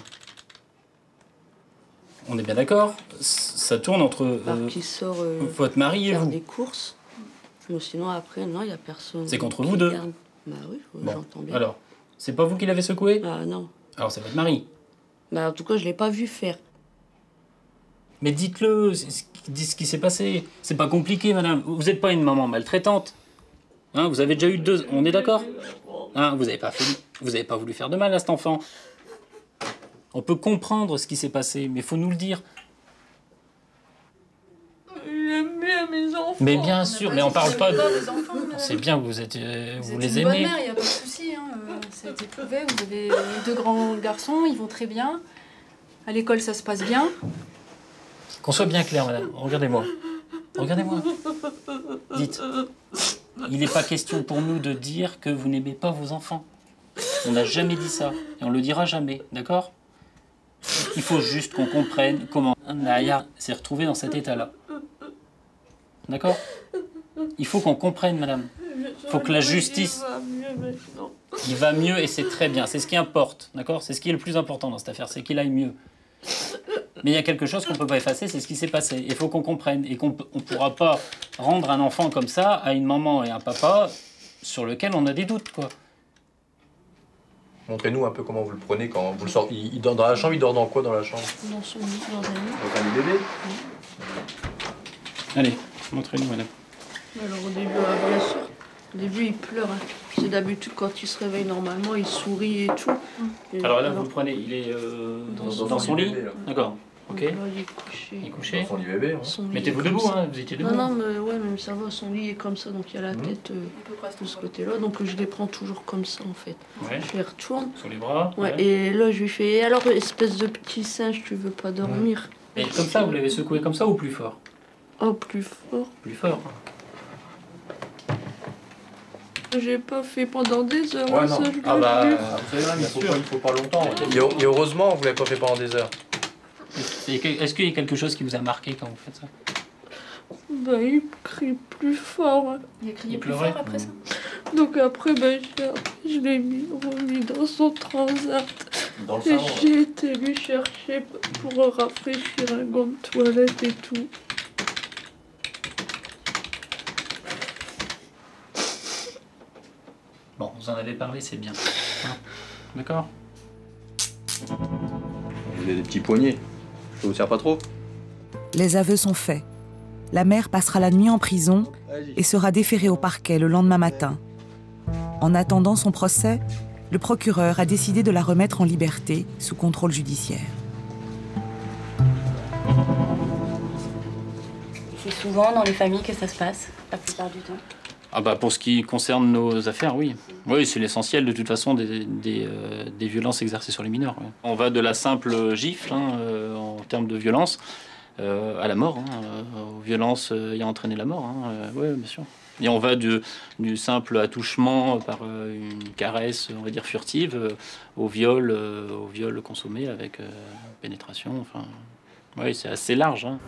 On est bien d'accord? Ça tourne entre Par euh, qui sort euh, votre mari et faire vous. des courses. Mais sinon, après, non, il n'y a personne. C'est contre qui vous deux? garde. Bah oui, Bon. j'entends bien. Alors, c'est pas vous qui l'avez secoué? Ah non. Alors c'est votre mari. Bah en tout cas, je ne l'ai pas vu faire. Mais dites-le, dites ce qui s'est passé. C'est pas compliqué, madame. Vous n'êtes pas une maman maltraitante. Hein, vous avez déjà eu deux... On est d'accord? Hein, vous n'avez pas fait... vous avez pas voulu faire de mal à cet enfant. On peut comprendre ce qui s'est passé, mais il faut nous le dire. J'aime bien mes enfants. Mais bien sûr, mais on parle pas de... des enfants, là. C'est bien que vous, êtes, euh, vous Vous les êtes une bonne aimez. mère, il n'y a pas de souci. Hein. euh, Ça a été prouvé. Vous avez euh, deux grands garçons, ils vont très bien. À l'école, ça se passe bien. Qu'on soit bien clair, madame. Regardez-moi. Regardez-moi. Dites. Il n'est pas question pour nous de dire que vous n'aimez pas vos enfants. On n'a jamais dit ça. Et on le dira jamais. D'accord? Il faut juste qu'on comprenne comment Naya s'est retrouvée dans cet état-là. D'accord? Il faut qu'on comprenne, madame. Il faut que la justice... Il va mieux maintenant. Il va mieux et c'est très bien. C'est ce qui importe. D'accord? C'est ce qui est le plus important dans cette affaire. C'est qu'il aille mieux. Mais il y a quelque chose qu'on ne peut pas effacer, c'est ce qui s'est passé. Il faut qu'on comprenne et qu'on ne pourra pas rendre un enfant comme ça à une maman et un papa sur lequel on a des doutes, quoi. Montrez-nous un peu comment vous le prenez quand vous le sortez. Il, il dort dans la chambre, il dort dans quoi dans la chambre? Dans son lit, dans un lit. Dans un lit bébé? Allez, montrez-nous, madame. Alors au début, euh, bien sûr, au début il pleure. Hein. C'est d'habitude quand il se réveille normalement, il sourit et tout. Et Alors là, vous le prenez, il est euh, dans, dans, dans son lit, D'accord. Ok. Là, il est couché. Il est couché. Dans son lit bébé. Hein. Mettez-vous debout, hein, vous étiez debout. Non, non, mais ouais, même ça va, son lit est comme ça, donc il y a la tête euh, de ce côté-là, donc je les prends toujours comme ça en fait. Ouais. Je les retourne. Sur les bras. Ouais, ouais. et là je lui fais, et alors espèce de petit singe, tu veux pas dormir? Et comme ça, vous l'avez secoué comme ça ou plus fort? Oh, plus fort. Plus fort. J'ai pas fait pendant des heures. Ouais, ça, non. je Ah l'ai bah, vu. vous savez, il faut pas, il faut pas longtemps. Et, et heureusement, vous l'avez pas fait pendant des heures. Est-ce qu'il y a quelque chose qui vous a marqué quand vous faites ça? Bah, il crie plus fort. Il a crié Il plus pleurait. fort après ça? Donc après, bah, je, je l'ai mis, remis dans son transat. Dans le Et salon, j'ai été lui chercher pour rafraîchir un gant de toilette et tout. Bon, vous en avez parlé, c'est bien. Hein, d'accord. Vous avez des petits poignets. Ça vous sert pas trop? Les aveux sont faits. La mère passera la nuit en prison et sera déférée au parquet le lendemain matin. En attendant son procès, le procureur a décidé de la remettre en liberté sous contrôle judiciaire. C'est souvent dans les familles que ça se passe, la plupart du temps. Ah bah pour ce qui concerne nos affaires, oui. Oui, c'est l'essentiel de toute façon des, des, euh, des violences exercées sur les mineurs. Ouais. On va de la simple gifle, hein, euh, en termes de violence, euh, à la mort, hein, euh, aux violences euh, ayant entraîné la mort. Hein, euh, oui, bien sûr. Et on va du, du simple attouchement par euh, une caresse, on va dire furtive, euh, au viol, euh, au viol consommé avec euh, pénétration. Enfin, oui, c'est assez large. Hein.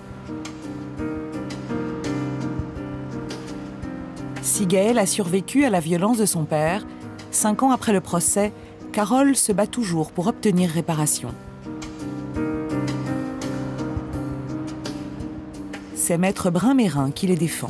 Si Gaël a survécu à la violence de son père, cinq ans après le procès, Carole se bat toujours pour obtenir réparation. C'est Maître Brun-Mérin qui les défend.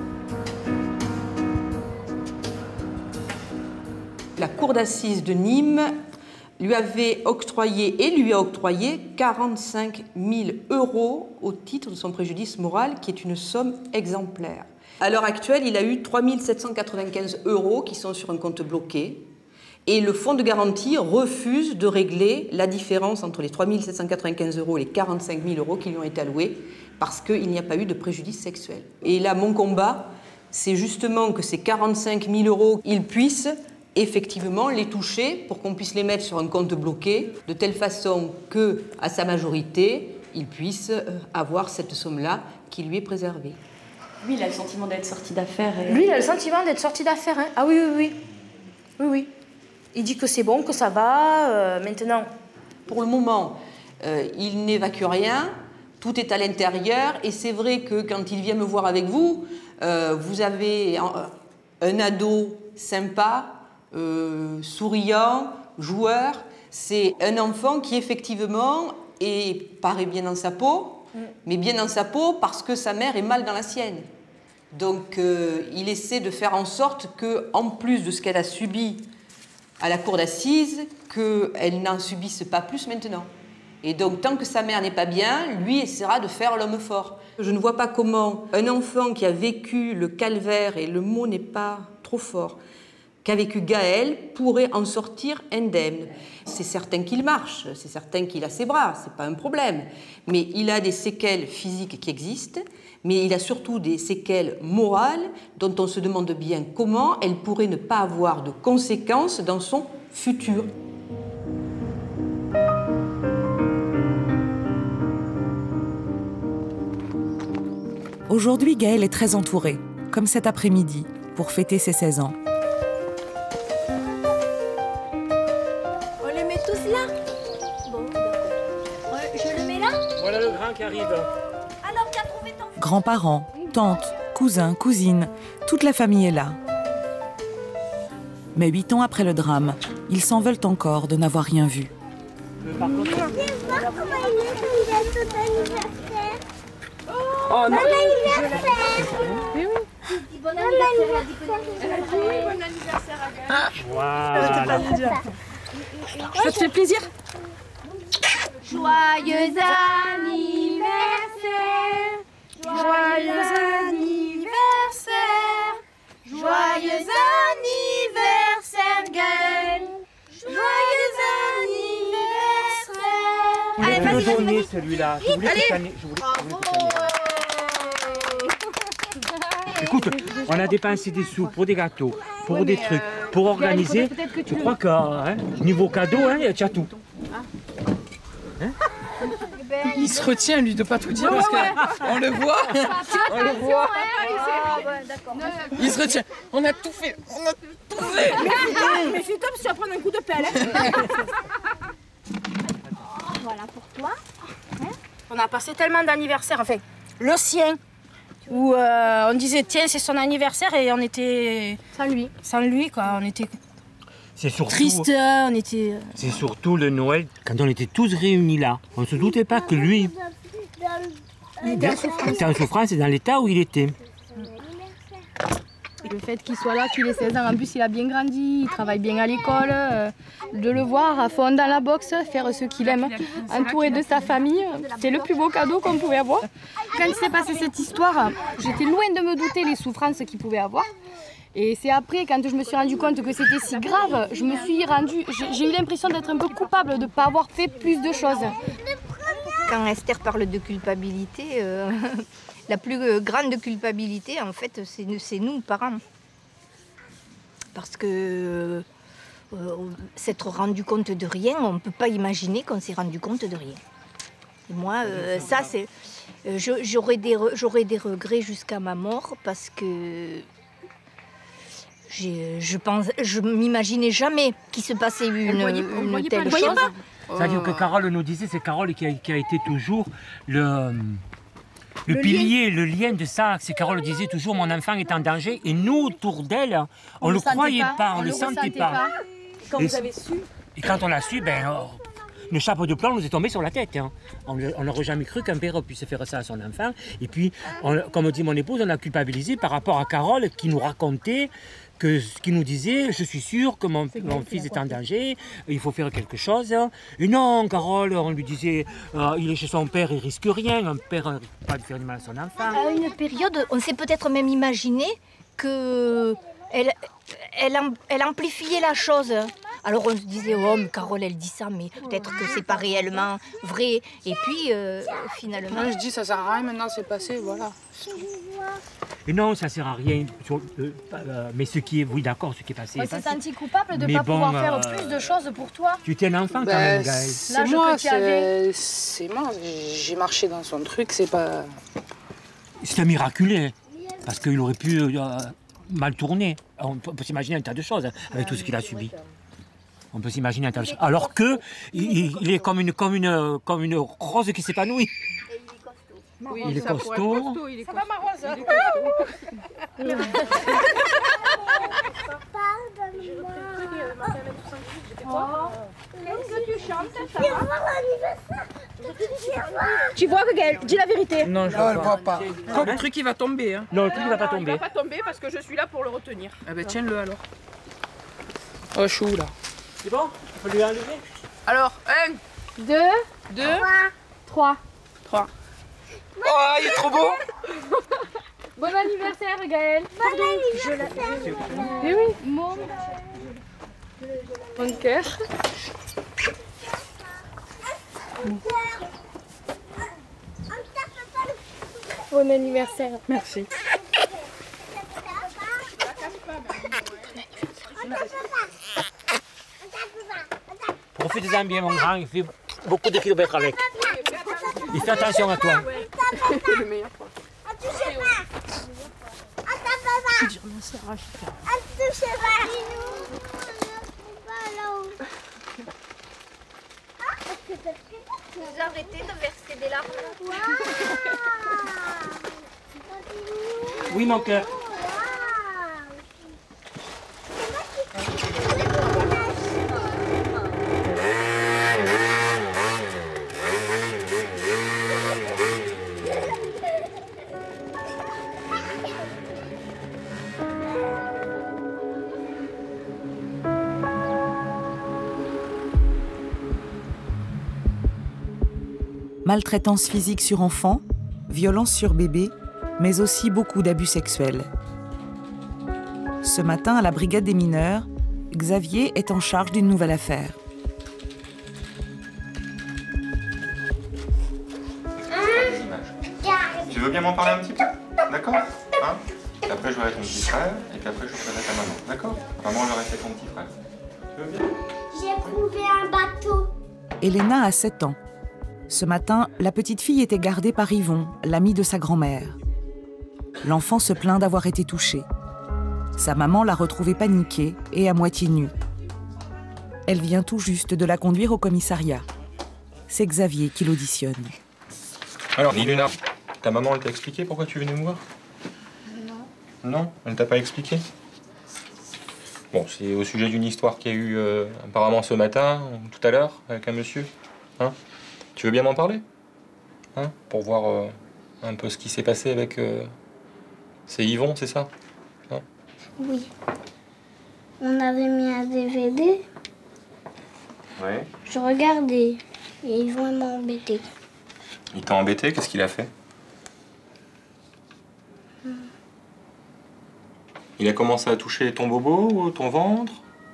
La cour d'assises de Nîmes lui avait octroyé et lui a octroyé quarante-cinq mille euros au titre de son préjudice moral, qui est une somme exemplaire. À l'heure actuelle, il a eu trois mille sept cent quatre-vingt-quinze euros qui sont sur un compte bloqué. Et le fonds de garantie refuse de régler la différence entre les trois mille sept cent quatre-vingt-quinze euros et les quarante-cinq mille euros qui lui ont été alloués parce qu'il n'y a pas eu de préjudice sexuel. Et là, mon combat, c'est justement que ces quarante-cinq mille euros, ils puissent effectivement les toucher pour qu'on puisse les mettre sur un compte bloqué de telle façon que, à sa majorité, il puisse avoir cette somme-là qui lui est préservée. Lui, il a le sentiment d'être sorti d'affaires. Et... Lui, il a le sentiment d'être sorti d'affaires. Hein. Ah oui, oui, oui. Oui, oui. Il dit que c'est bon, que ça va, euh, maintenant. Pour le moment, euh, il n'évacue rien, tout est à l'intérieur, et c'est vrai que quand il vient me voir avec vous, euh, vous avez un, un ado sympa, euh, souriant, joueur. C'est un enfant qui, effectivement, est, paraît bien dans sa peau, mm. mais bien dans sa peau parce que sa mère est mal dans la sienne. Donc, euh, il essaie de faire en sorte que, en plus de ce qu'elle a subi à la cour d'assises, qu'elle n'en subisse pas plus maintenant. Et donc, tant que sa mère n'est pas bien, lui essaiera de faire l'homme fort. Je ne vois pas comment un enfant qui a vécu le calvaire, et le mot n'est pas trop fort, qu'a vécu Gaël, pourrait en sortir indemne. C'est certain qu'il marche, c'est certain qu'il a ses bras, c'est pas un problème. Mais il a des séquelles physiques qui existent, mais il a surtout des séquelles morales dont on se demande bien comment elles pourraient ne pas avoir de conséquences dans son futur. Aujourd'hui, Gaël est très entouré, comme cet après-midi, pour fêter ses seize ans. On les met tous là? Bon, d'accord. Ouais, je le mets là? Voilà le grain qui arrive. Alors, t'as trouvé ton... Grands-parents, tantes, cousins, cousines, toute la famille est là. Mais huit ans après le drame, ils s'en veulent encore de n'avoir rien vu. Par contre, viens voir comment il est, il a tout anniversaire. Oh non. Bon anniversaire. Oui, oui. Bon anniversaire. Bon anniversaire à Gaël. Voilà. Ça te fait plaisir? Joyeux anniversaire. Joyeux anniversaire. Joyeux anniversaire. nez celui-là. Je voulais que ça nez. Je voulais, je voulais que ça nez. Écoute, on a dépensé des sous pour des gâteaux, pour Ouais, des mais, trucs, euh, pour Gaël, organiser. faudrait peut-être que tu Je le- crois que hein, niveau cadeau, hein, tu as tout. Il se retient, lui, de pas tout dire Ouais, parce ouais. qu'on le voit. On le voit. Ah, ouais, d'accord. Il se retient. On a tout fait. On a tout fait. Mais c'est top si tu vas prendre un coup de pelle. Hein. Voilà pour toi. Hein, on a passé tellement d'anniversaires, enfin, le sien, où euh, on disait tiens c'est son anniversaire et on était sans lui, sans lui quoi, on était C'est surtout, triste, on était. c'est surtout le Noël, quand on était tous réunis là. On ne se doutait pas que lui était en souffrance et dans l'état où il était. Le fait qu'il soit là, qu'il ait seize ans, en plus il a bien grandi, il travaille bien à l'école, euh, de le voir à fond dans la boxe, faire ce qu'il aime, entouré de sa famille, c'est le plus beau cadeau qu'on pouvait avoir. Quand il s'est passé cette histoire, j'étais loin de me douter les souffrances qu'il pouvait avoir. Et c'est après, quand je me suis rendu compte que c'était si grave, je me suis rendue, j'ai j'ai eu l'impression d'être un peu coupable de ne pas avoir fait plus de choses. Quand Esther parle de culpabilité, euh, la plus grande culpabilité, en fait, c'est nous, c'est nous, parents. Parce que euh, s'être rendu compte de rien, on ne peut pas imaginer qu'on s'est rendu compte de rien. Et moi, euh, ça, c'est, euh, je- j'aurais des, re- j'aurais des regrets jusqu'à ma mort parce que j'ai- je pense, je m'imaginais jamais qu'il se passait une, voyait- on une voyait telle pas. chose. C'est-à-dire que Carole nous disait, c'est Carole qui a, qui a été toujours le, le, Le pilier, le lien de ça. C'est Carole disait toujours, mon enfant est en danger. Et nous, autour d'elle, on ne le sentait croyait pas, pas, on on ne le le sentait ressentait pas. pas. Quand Et vous avez su Et quand on l'a su, ben, oh, une chape de plomb nous est tombée sur la tête. Hein. On ne- on n'aurait jamais cru qu'un père puisse faire ça à son enfant. Et puis, on- comme dit mon épouse, on a culpabilisé par rapport à Carole qui nous racontait que ce qu'il nous disait, je suis sûr que mon, mon fils est en danger, il faut faire quelque chose. Et non, Carole, on lui disait, euh, il est chez son père, il risque rien, un père ne risque pas de faire du mal à son enfant. À une période, on s'est peut-être même imaginé que elle, elle, am- elle amplifiait la chose. Alors on se disait, oh, mais Carole, elle dit ça, mais peut-être que c'est pas réellement vrai. Et puis, euh, finalement... Moi, je dis, ça sert à rien, maintenant c'est passé, voilà. Et non, ça ne sert à rien. Sur- euh, euh, mais ce qui est, oui d'accord, ce qui est passé On est s'est passé. senti coupable de ne Mais pas bon, pouvoir faire euh, plus de choses pour toi. Tu étais un enfant quand Ben, même, Gaël. c'est L'âge moi, que tu avais. c'est c'est moi. J'ai marché dans son truc, c'est pas... C'était miraculé, parce qu'il aurait pu euh, mal tourner. On peut, on peut s'imaginer un tas de choses hein, avec tout ce qu'il a subi. On peut s'imaginer un tas de choses. Alors que il, il est comme une, comme une, comme une rose qui s'épanouit. Oui, Il est ça, pour être costaud. costaud, il est Ça va, ma rose, hein? Il est costaud. Qu'est-ce que tu chantes, ça va? Tu vois, Gaël, dis la vérité. Non, je Non, elle vois voit pas. pas. Comme le truc, il va tomber. Hein. Non, le truc, il va pas Il tomber. va pas tomber parce que je suis là pour le retenir. Ah ben tiens-le alors. Oh, chou là. C'est bon? On peut lui enlever? Alors, un, deux, deux, trois. trois. Oh, il est trop beau. Bon anniversaire, Gaël. Bon anniversaire. Eh oui. Mon, mon cœur. Bon anniversaire. Merci. Profitez-en bien, mon grand. Il fait beaucoup de kilomètres avec. Il fait attention à toi. C'est le meilleur point. Vous arrêtez de verser des larmes. Oui, mon cœur. Maltraitance physique sur enfants, violence sur bébé, mais aussi beaucoup d'abus sexuels. Ce matin, à la brigade des mineurs, Xavier est en charge d'une nouvelle affaire. veux bien m'en parler un petit peu? D'accord, hein? Et après, je verrai ton petit frère, et puis après, je verrai ta maman. D'accord? Maman, je verrai ton petit frère. Tu veux bien? J'ai trouvé un bateau. Elena a sept ans. Ce matin, la petite fille était gardée par Yvon, l'ami de sa grand-mère. L'enfant se plaint d'avoir été touché. Sa maman l'a retrouvée paniquée et à moitié nue. Elle vient tout juste de la conduire au commissariat. C'est Xavier qui l'auditionne. Alors, Niluna, ta maman, elle t'a expliqué pourquoi tu es venue me voir? Non. Non? Elle t'a pas expliqué? Bon, c'est au sujet d'une histoire qu'il y a eu euh, apparemment ce matin, ou tout à l'heure, avec un monsieur. Hein? Tu veux bien m'en parler? Hein? Pour voir euh, un peu ce qui s'est passé avec... Euh... C'est Yvon, c'est ça? Hein? Oui. On avait mis un D V D. Ouais. Je regardais. Et Yvon m'a embêté. Il t'a embêté? Qu'est-ce qu'il a fait? Hmm. Il a commencé à toucher ton bobo ou ton ventre?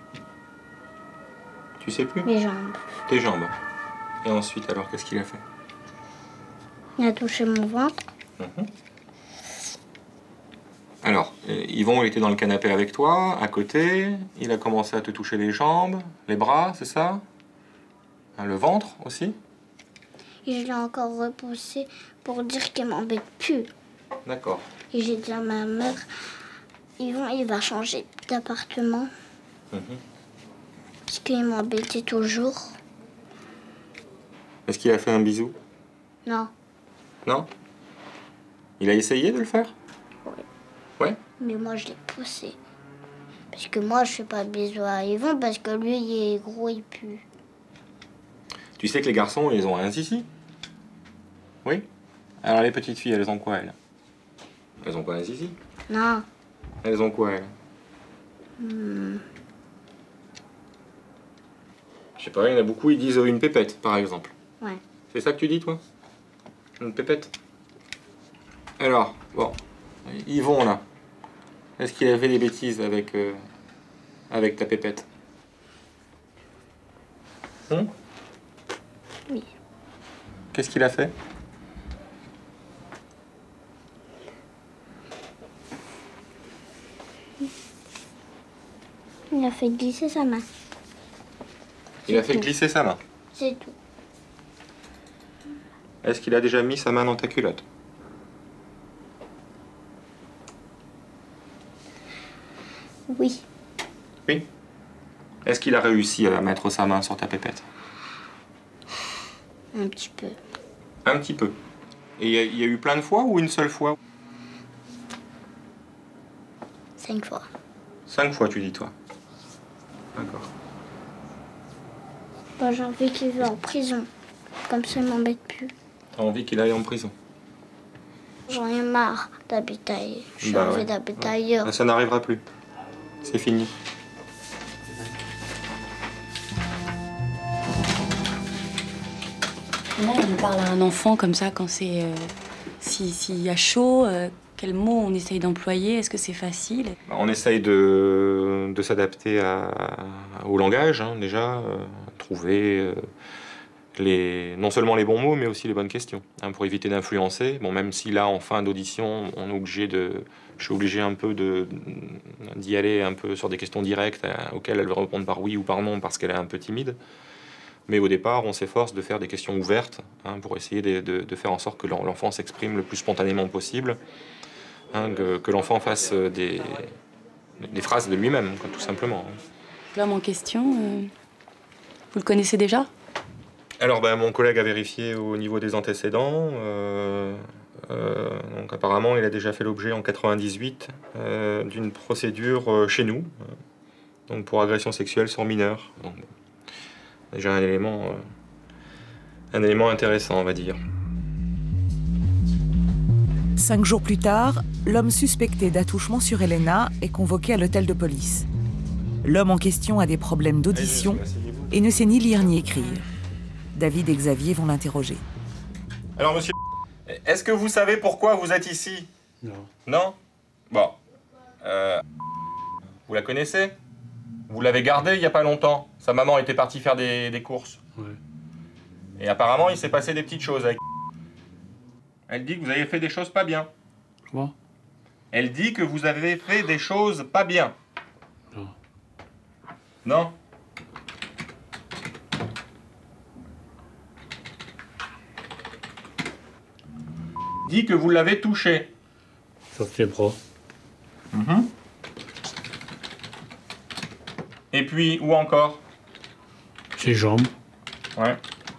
Tu sais plus? Mes jambes. Tes jambes. Et ensuite, alors, qu'est-ce qu'il a fait? Il a touché mon ventre. Mmh. Alors, euh, Yvon, il était dans le canapé avec toi, à côté. Il a commencé à te toucher les jambes, les bras, c'est ça? Hein, le ventre aussi? Et je l'ai encore repoussé pour dire qu'il m'embête plus. D'accord. Et j'ai dit à ma mère, Yvon, il va changer d'appartement. Mmh. Parce qu'il m'embêtait toujours. Est-ce qu'il a fait un bisou? Non. Non? Il a essayé de le faire? Oui. Ouais? Mais moi, je l'ai poussé. Parce que moi, je fais pas de bisous à Yvon parce que lui, il est gros, il pue. Tu sais que les garçons, ils ont un zizi? Oui? Alors les petites filles, elles ont quoi, elles? Elles ont pas un zizi? Non. Elles ont quoi, elles? Hmm. Je sais pas, il y en a beaucoup, ils disent une pépette, par exemple. Ouais. C'est ça que tu dis, toi? Une pépette? Alors, bon, Yvon, là, est-ce qu'il a fait des bêtises avec, euh, avec ta pépette? Hum? Oui. Qu'est-ce qu'il a fait? Il a fait glisser sa main. Il a fait glisser sa main. C'est tout. Est-ce qu'il a déjà mis sa main dans ta culotte? Oui. Oui. Est-ce qu'il a réussi à mettre sa main sur ta pépette? Un petit peu. Un petit peu. Et il y, y a eu plein de fois ou une seule fois? Cinq fois. Cinq fois, tu dis, toi. D'accord. Moi, j'ai envie qu'il va en prison. Comme ça, il m'embête plus. T'as envie qu'il aille en prison? J'en ai marre d'habiter. J'ai Bah envie ouais. d'habiter ailleurs. Mais ça n'arrivera plus. C'est fini. Comment on parle à un enfant comme ça quand c'est... Euh, s'il si y a chaud, euh, quels mots on essaye d'employer? Est-ce que c'est facile? On essaye de, de s'adapter au langage, hein, déjà. Euh, trouver euh, les, non seulement les bons mots, mais aussi les bonnes questions, hein, pour éviter d'influencer. Bon, même si là, en fin d'audition, on est obligé de... Je suis obligé un peu de, d'y aller un peu sur des questions directes euh, auxquelles elle va répondre par oui ou par non parce qu'elle est un peu timide. Mais au départ, on s'efforce de faire des questions ouvertes, hein, pour essayer de, de, de faire en sorte que l'enfant s'exprime le plus spontanément possible, hein, que, que l'enfant fasse des, des phrases de lui-même, quoi, tout simplement. L'homme en question, euh, vous le connaissez déjà? Alors, ben, mon collègue a vérifié au niveau des antécédents. Euh, euh, donc, apparemment, il a déjà fait l'objet en quatre-vingt-dix-huit euh, d'une procédure euh, chez nous, euh, donc pour agression sexuelle sur mineur. Donc, déjà un élément, euh, un élément intéressant, on va dire. Cinq jours plus tard, l'homme suspecté d'attouchement sur Elena est convoqué à l'hôtel de police. L'homme en question a des problèmes d'audition et ne sait ni lire ni écrire. David et Xavier vont l'interroger. Alors, monsieur, est-ce que vous savez pourquoi vous êtes ici? Non. Non? Bon. Euh, vous la connaissez? Vous l'avez gardée il n'y a pas longtemps. Sa maman était partie faire des, des courses. Ouais. Et apparemment, il s'est passé des petites choses avec... Elle dit que vous avez fait des choses pas bien. Quoi? Elle dit que vous avez fait des choses pas bien. Non. Non? Dit que vous l'avez touché. Sur ses bras. Mmh. Et puis, où encore? Ses jambes. Ouais.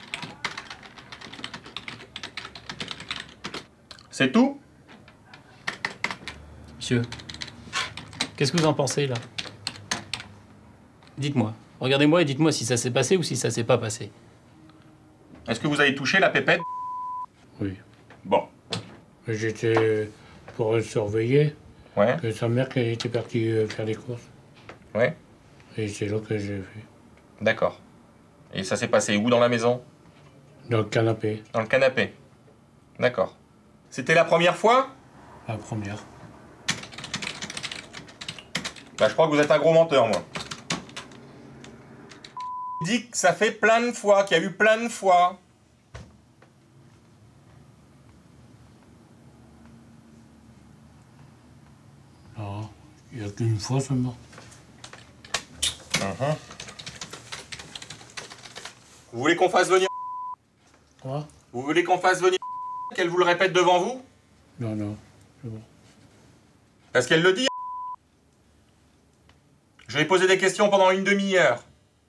C'est tout? Monsieur, qu'est-ce que vous en pensez, là? Dites-moi. Regardez-moi et dites-moi si ça s'est passé ou si ça s'est pas passé. Est-ce que vous avez touché la pépette? Oui. Bon. J'étais pour le surveiller. Ouais. Que sa mère qui était partie faire des courses. Ouais. Et c'est là que j'ai fait. D'accord. Et ça s'est passé où dans la maison? Dans le canapé. Dans le canapé. D'accord. C'était la première fois? La première. Bah, je crois que vous êtes un gros menteur, moi. Il dit que ça fait plein de fois, qu'il y a eu plein de fois. Non, il n'y a qu'une fois seulement. Uh-huh. Vous voulez qu'on fasse venir? Quoi? Vous voulez qu'on fasse venir qu'elle vous le répète devant vous? Non, non, c'est bon. Parce qu'elle le dit. Je vais poser des questions pendant une demi-heure.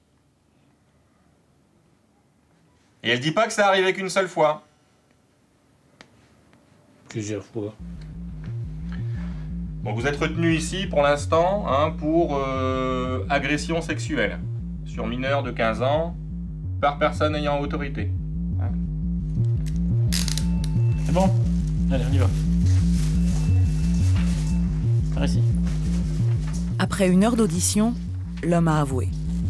Et elle dit pas que ça arrivait qu'une seule fois. Plusieurs fois. Bon, vous êtes retenu ici pour l'instant hein, pour euh, agression sexuelle sur mineur de quinze ans par personne ayant autorité. Hein. C'est bon? Allez, on y va. Par ici. Après une heure d'audition, l'homme a avoué.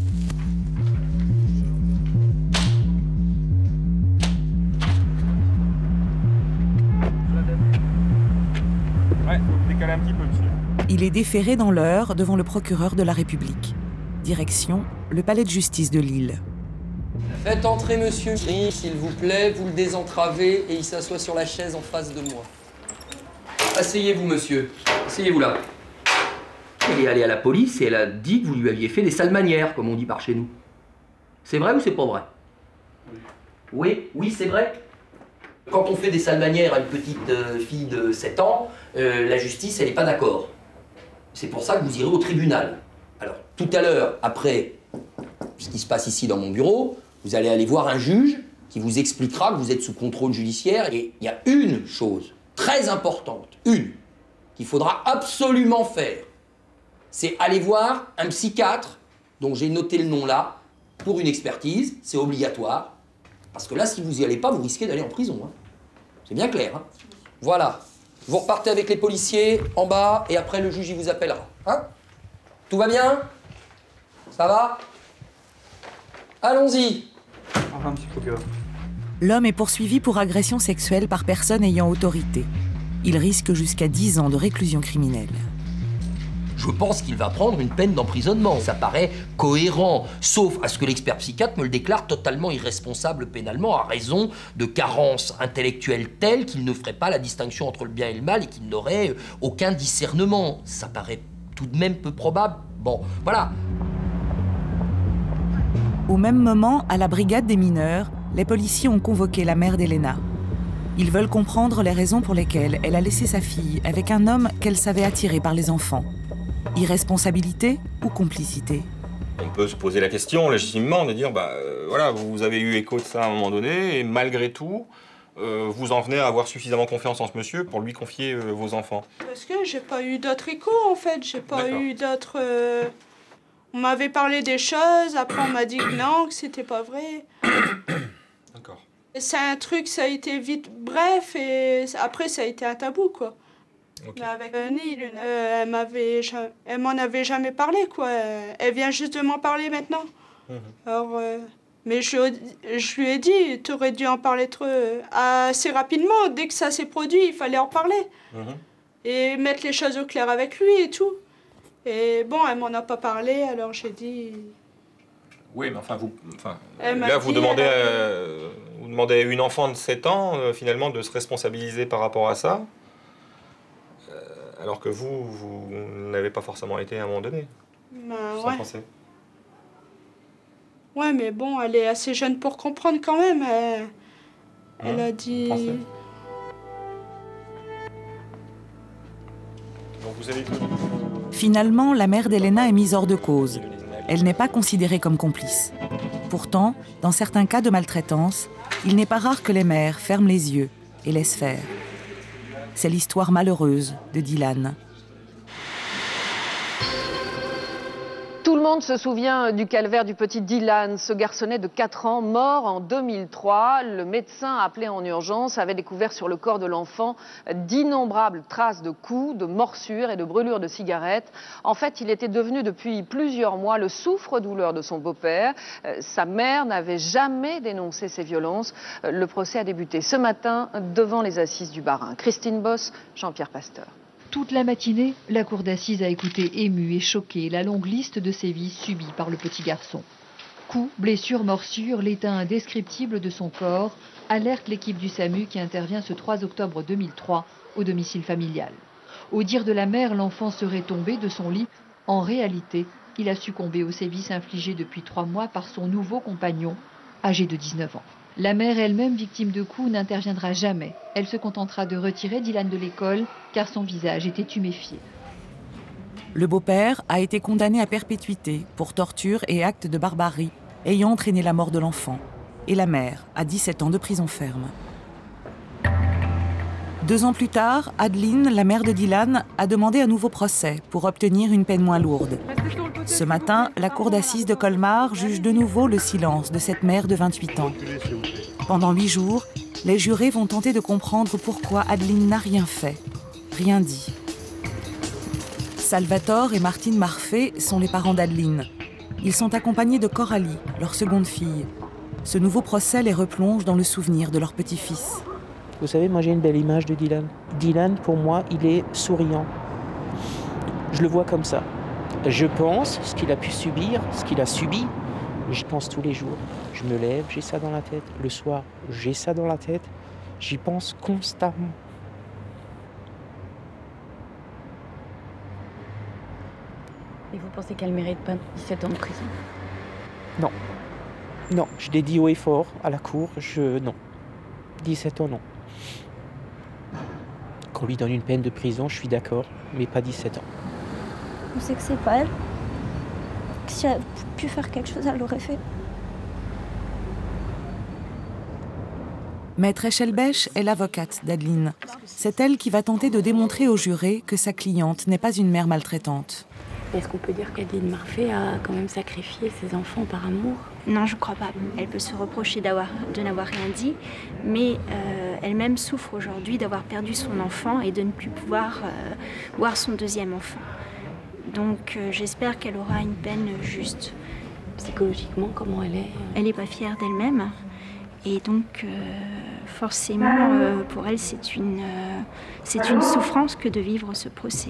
Ouais, faut décaler un petit peu, monsieur. Il est déféré dans l'heure devant le procureur de la République. Direction, le palais de justice de Lille. Faites entrer monsieur, s'il vous plaît, vous le désentravez et il s'assoit sur la chaise en face de moi. Asseyez-vous, monsieur. Asseyez-vous là. Elle est allée à la police et elle a dit que vous lui aviez fait des sales manières, comme on dit par chez nous. C'est vrai ou c'est pas vrai? Oui, oui, c'est vrai. Quand on fait des sales manières à une petite euh, fille de sept ans, euh, la justice, elle n'est pas d'accord. C'est pour ça que vous irez au tribunal. Alors, tout à l'heure, après ce qui se passe ici dans mon bureau, vous allez aller voir un juge qui vous expliquera que vous êtes sous contrôle judiciaire. Et il y a une chose très importante, une, qu'il faudra absolument faire. C'est aller voir un psychiatre, dont j'ai noté le nom là, pour une expertise. C'est obligatoire. Parce que là, si vous n'y allez pas, vous risquez d'aller en prison. Hein. C'est bien clair. Hein. Voilà. Vous repartez avec les policiers en bas et après le juge il vous appellera. Hein? Tout va bien? Ça va? Allons-y. L'homme est poursuivi pour agression sexuelle par personne ayant autorité. Il risque jusqu'à dix ans de réclusion criminelle. Je pense qu'il va prendre une peine d'emprisonnement. Ça paraît cohérent, sauf à ce que l'expert psychiatre me le déclare totalement irresponsable pénalement à raison de carences intellectuelles telles qu'il ne ferait pas la distinction entre le bien et le mal et qu'il n'aurait aucun discernement. Ça paraît tout de même peu probable. Bon, voilà. Au même moment, à la brigade des mineurs, les policiers ont convoqué la mère d'Elena. Ils veulent comprendre les raisons pour lesquelles elle a laissé sa fille avec un homme qu'elle savait attiré par les enfants. Irresponsabilité ou complicité? On peut se poser la question légitimement de dire, bah euh, voilà, vous avez eu écho de ça à un moment donné, et malgré tout, euh, vous en venez à avoir suffisamment confiance en ce monsieur pour lui confier euh, vos enfants. Parce que j'ai pas eu d'autres échos en fait, j'ai pas eu d'autres... Euh... On m'avait parlé des choses, après on m'a dit que non, que c'était pas vrai. D'accord. C'est un truc, ça a été vite bref, et après ça a été un tabou quoi. Okay. Mais avec Nil, euh, elle m'avait, elle m'en avait jamais parlé quoi. Elle vient juste de m'en parler maintenant. Mmh. Alors, euh, mais je, je lui ai dit, tu aurais dû en parler trop, euh, assez rapidement. Dès que ça s'est produit, il fallait en parler mmh. et mettre les choses au clair avec lui et tout. Et bon, elle m'en a pas parlé, alors j'ai dit. Oui, mais enfin vous, enfin elle là vous dit, demandez, elle a... euh, vous demandait à une enfant de sept ans, euh, finalement, de se responsabiliser par rapport à ça, euh, alors que vous, vous n'avez pas forcément été à un moment donné. Ben, Sans ouais. penser. Ouais, mais bon, elle est assez jeune pour comprendre quand même. Elle, elle Hein, a dit... français. Donc vous avez... Finalement, la mère d'Elena est mise hors de cause. Elle n'est pas considérée comme complice. Pourtant, dans certains cas de maltraitance, il n'est pas rare que les mères ferment les yeux et laissent faire. C'est l'histoire malheureuse de Dylan. Tout le monde se souvient du calvaire du petit Dylan, ce garçonnet de quatre ans, mort en deux mille trois. Le médecin appelé en urgence avait découvert sur le corps de l'enfant d'innombrables traces de coups, de morsures et de brûlures de cigarettes. En fait, il était devenu depuis plusieurs mois le souffre-douleur de son beau-père. Sa mère n'avait jamais dénoncé ces violences. Le procès a débuté ce matin devant les assises du Bas-Rhin. Christine Boss, Jean-Pierre Pasteur. Toute la matinée, la cour d'assises a écouté émue et choquée la longue liste de sévices subis par le petit garçon. Coups, blessures, morsures, l'état indescriptible de son corps alerte l'équipe du SAMU qui intervient ce trois octobre deux mille trois au domicile familial. Au dire de la mère, l'enfant serait tombé de son lit. En réalité, il a succombé aux sévices infligés depuis trois mois par son nouveau compagnon, âgé de dix-neuf ans. La mère elle-même, victime de coups, n'interviendra jamais. Elle se contentera de retirer Dylan de l'école car son visage était tuméfié. Le beau-père a été condamné à perpétuité pour torture et actes de barbarie ayant entraîné la mort de l'enfant. Et la mère a dix-sept ans de prison ferme. Deux ans plus tard, Adeline, la mère de Dylan, a demandé un nouveau procès pour obtenir une peine moins lourde. Ce matin, la cour d'assises de Colmar juge de nouveau le silence de cette mère de vingt-huit ans. Pendant huit jours, les jurés vont tenter de comprendre pourquoi Adeline n'a rien fait, rien dit. Salvatore et Martine Marfé sont les parents d'Adeline. Ils sont accompagnés de Coralie, leur seconde fille. Ce nouveau procès les replonge dans le souvenir de leur petit-fils. Vous savez, moi j'ai une belle image de Dylan. Dylan, pour moi, il est souriant. Je le vois comme ça. Je pense ce qu'il a pu subir, ce qu'il a subi. J'y pense tous les jours. Je me lève, j'ai ça dans la tête. Le soir, j'ai ça dans la tête. J'y pense constamment. Et vous pensez qu'elle mérite pas dix-sept ans de prison? Non. Non, je l'ai dit haut et fort à la cour, je... non. dix-sept ans, non. Qu'on lui donne une peine de prison, je suis d'accord, mais pas dix-sept ans. On sait que c'est pas elle. Si elle a pu faire quelque chose, elle l'aurait fait. Maître Echelbech est l'avocate d'Adeline. C'est elle qui va tenter de démontrer aux jurés que sa cliente n'est pas une mère maltraitante. Est-ce qu'on peut dire qu'Adeline Marfé a quand même sacrifié ses enfants par amour? Non, je crois pas. Elle peut se reprocher d'avoir, de n'avoir rien dit, mais euh, elle-même souffre aujourd'hui d'avoir perdu son enfant et de ne plus pouvoir euh, voir son deuxième enfant. Donc euh, j'espère qu'elle aura une peine juste. Psychologiquement, comment elle est? Elle n'est pas fière d'elle-même. Et donc, euh, forcément, euh, pour elle, c'est une, euh, c'est une souffrance que de vivre ce procès.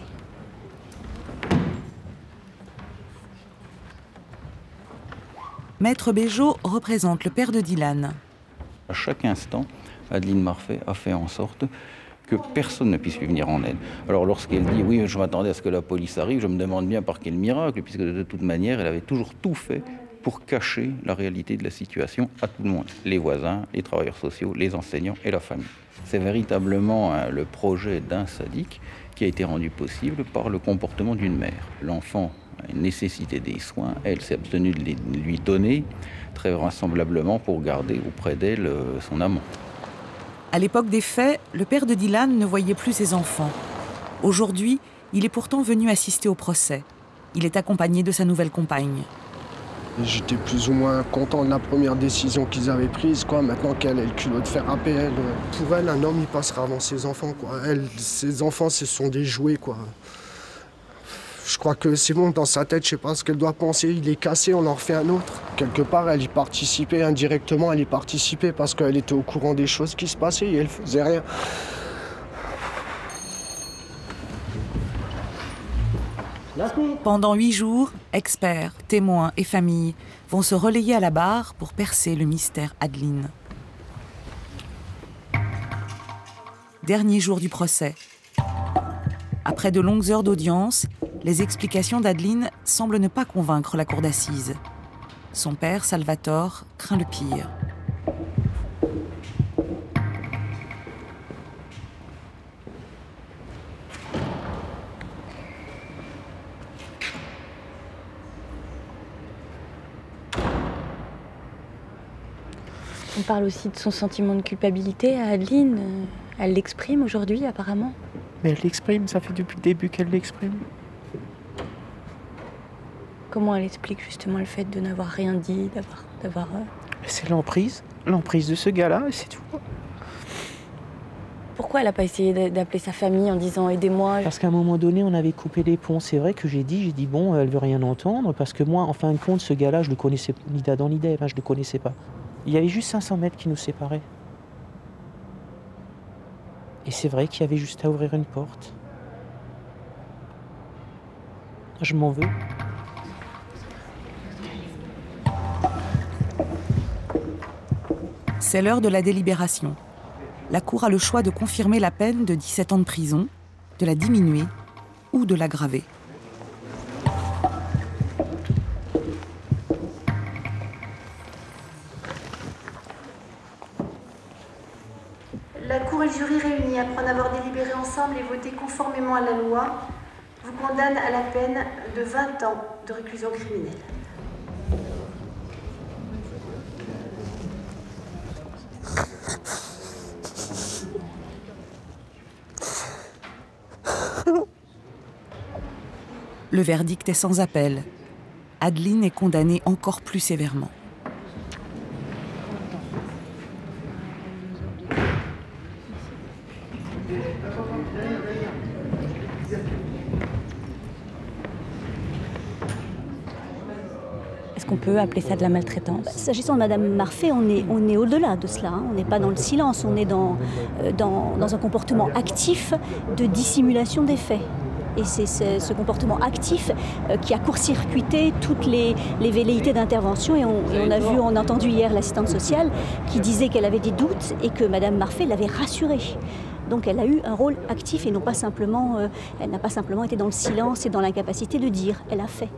Maître Béjot représente le père de Dylan. À chaque instant, Adeline Marfé a fait en sorte que personne ne puisse lui venir en aide. Alors lorsqu'elle dit « oui, je m'attendais à ce que la police arrive », je me demande bien par quel miracle, puisque de toute manière, elle avait toujours tout fait pour cacher la réalité de la situation à tout le monde. Les voisins, les travailleurs sociaux, les enseignants et la famille. C'est véritablement hein, le projet d'un sadique qui a été rendu possible par le comportement d'une mère. L'enfant a une nécessité des soins, elle s'est abstenue de les lui donner, très vraisemblablement pour garder auprès d'elle euh, son amant. À l'époque des faits, le père de Dylan ne voyait plus ses enfants. Aujourd'hui, il est pourtant venu assister au procès. Il est accompagné de sa nouvelle compagne. J'étais plus ou moins content de la première décision qu'ils avaient prise, quoi. Maintenant qu'elle a le culot de faire appel. Pour elle, un homme, il passera avant ses enfants, quoi. Elle, ses enfants, ce sont des jouets, quoi. Je crois que c'est bon, dans sa tête, je sais pas ce qu'elle doit penser. Il est cassé, on en refait un autre. Quelque part, elle y participait, indirectement, elle y participait parce qu'elle était au courant des choses qui se passaient et elle faisait rien. Pendant huit jours, experts, témoins et familles vont se relayer à la barre pour percer le mystère Adeline. Dernier jour du procès. Après de longues heures d'audience, les explications d'Adeline semblent ne pas convaincre la cour d'assises. Son père, Salvatore, craint le pire. On parle aussi de son sentiment de culpabilité à Adeline. Elle l'exprime aujourd'hui, apparemment. Mais elle l'exprime, ça fait depuis le début qu'elle l'exprime. Comment elle explique justement le fait de n'avoir rien dit, d'avoir... d'avoir... C'est l'emprise, l'emprise de ce gars-là, et c'est tout. Pourquoi elle n'a pas essayé d'appeler sa famille en disant « aidez-moi » ? Parce qu'à un moment donné, on avait coupé les ponts. C'est vrai que j'ai dit, j'ai dit bon, elle veut rien entendre, parce que moi, en fin de compte, ce gars-là, je le connaissais ni d'Adam ni d'Ève, je le connaissais pas. Il y avait juste cinq cents mètres qui nous séparaient. Et c'est vrai qu'il y avait juste à ouvrir une porte. Je m'en veux. C'est l'heure de la délibération. La Cour a le choix de confirmer la peine de dix-sept ans de prison, de la diminuer ou de l'aggraver. La Cour et le jury réunis, après en avoir délibéré ensemble et voté conformément à la loi, vous condamnent à la peine de vingt ans de réclusion criminelle. Le verdict est sans appel. Adeline est condamnée encore plus sévèrement. Est-ce qu'on peut appeler ça de la maltraitance? S'agissant de Madame Marfé, on est, on est au-delà de cela. Hein. On n'est pas dans le silence, on est dans, euh, dans, dans un comportement actif de dissimulation des faits. Et c'est ce, ce comportement actif euh, qui a court-circuité toutes les, les velléités d'intervention. Et, on, et on a vu, on a entendu hier l'assistante sociale qui disait qu'elle avait des doutes et que Madame Marfé l'avait rassurée. Donc elle a eu un rôle actif et non pas simplement, euh, elle n'a pas simplement été dans le silence et dans l'incapacité de dire, elle a fait.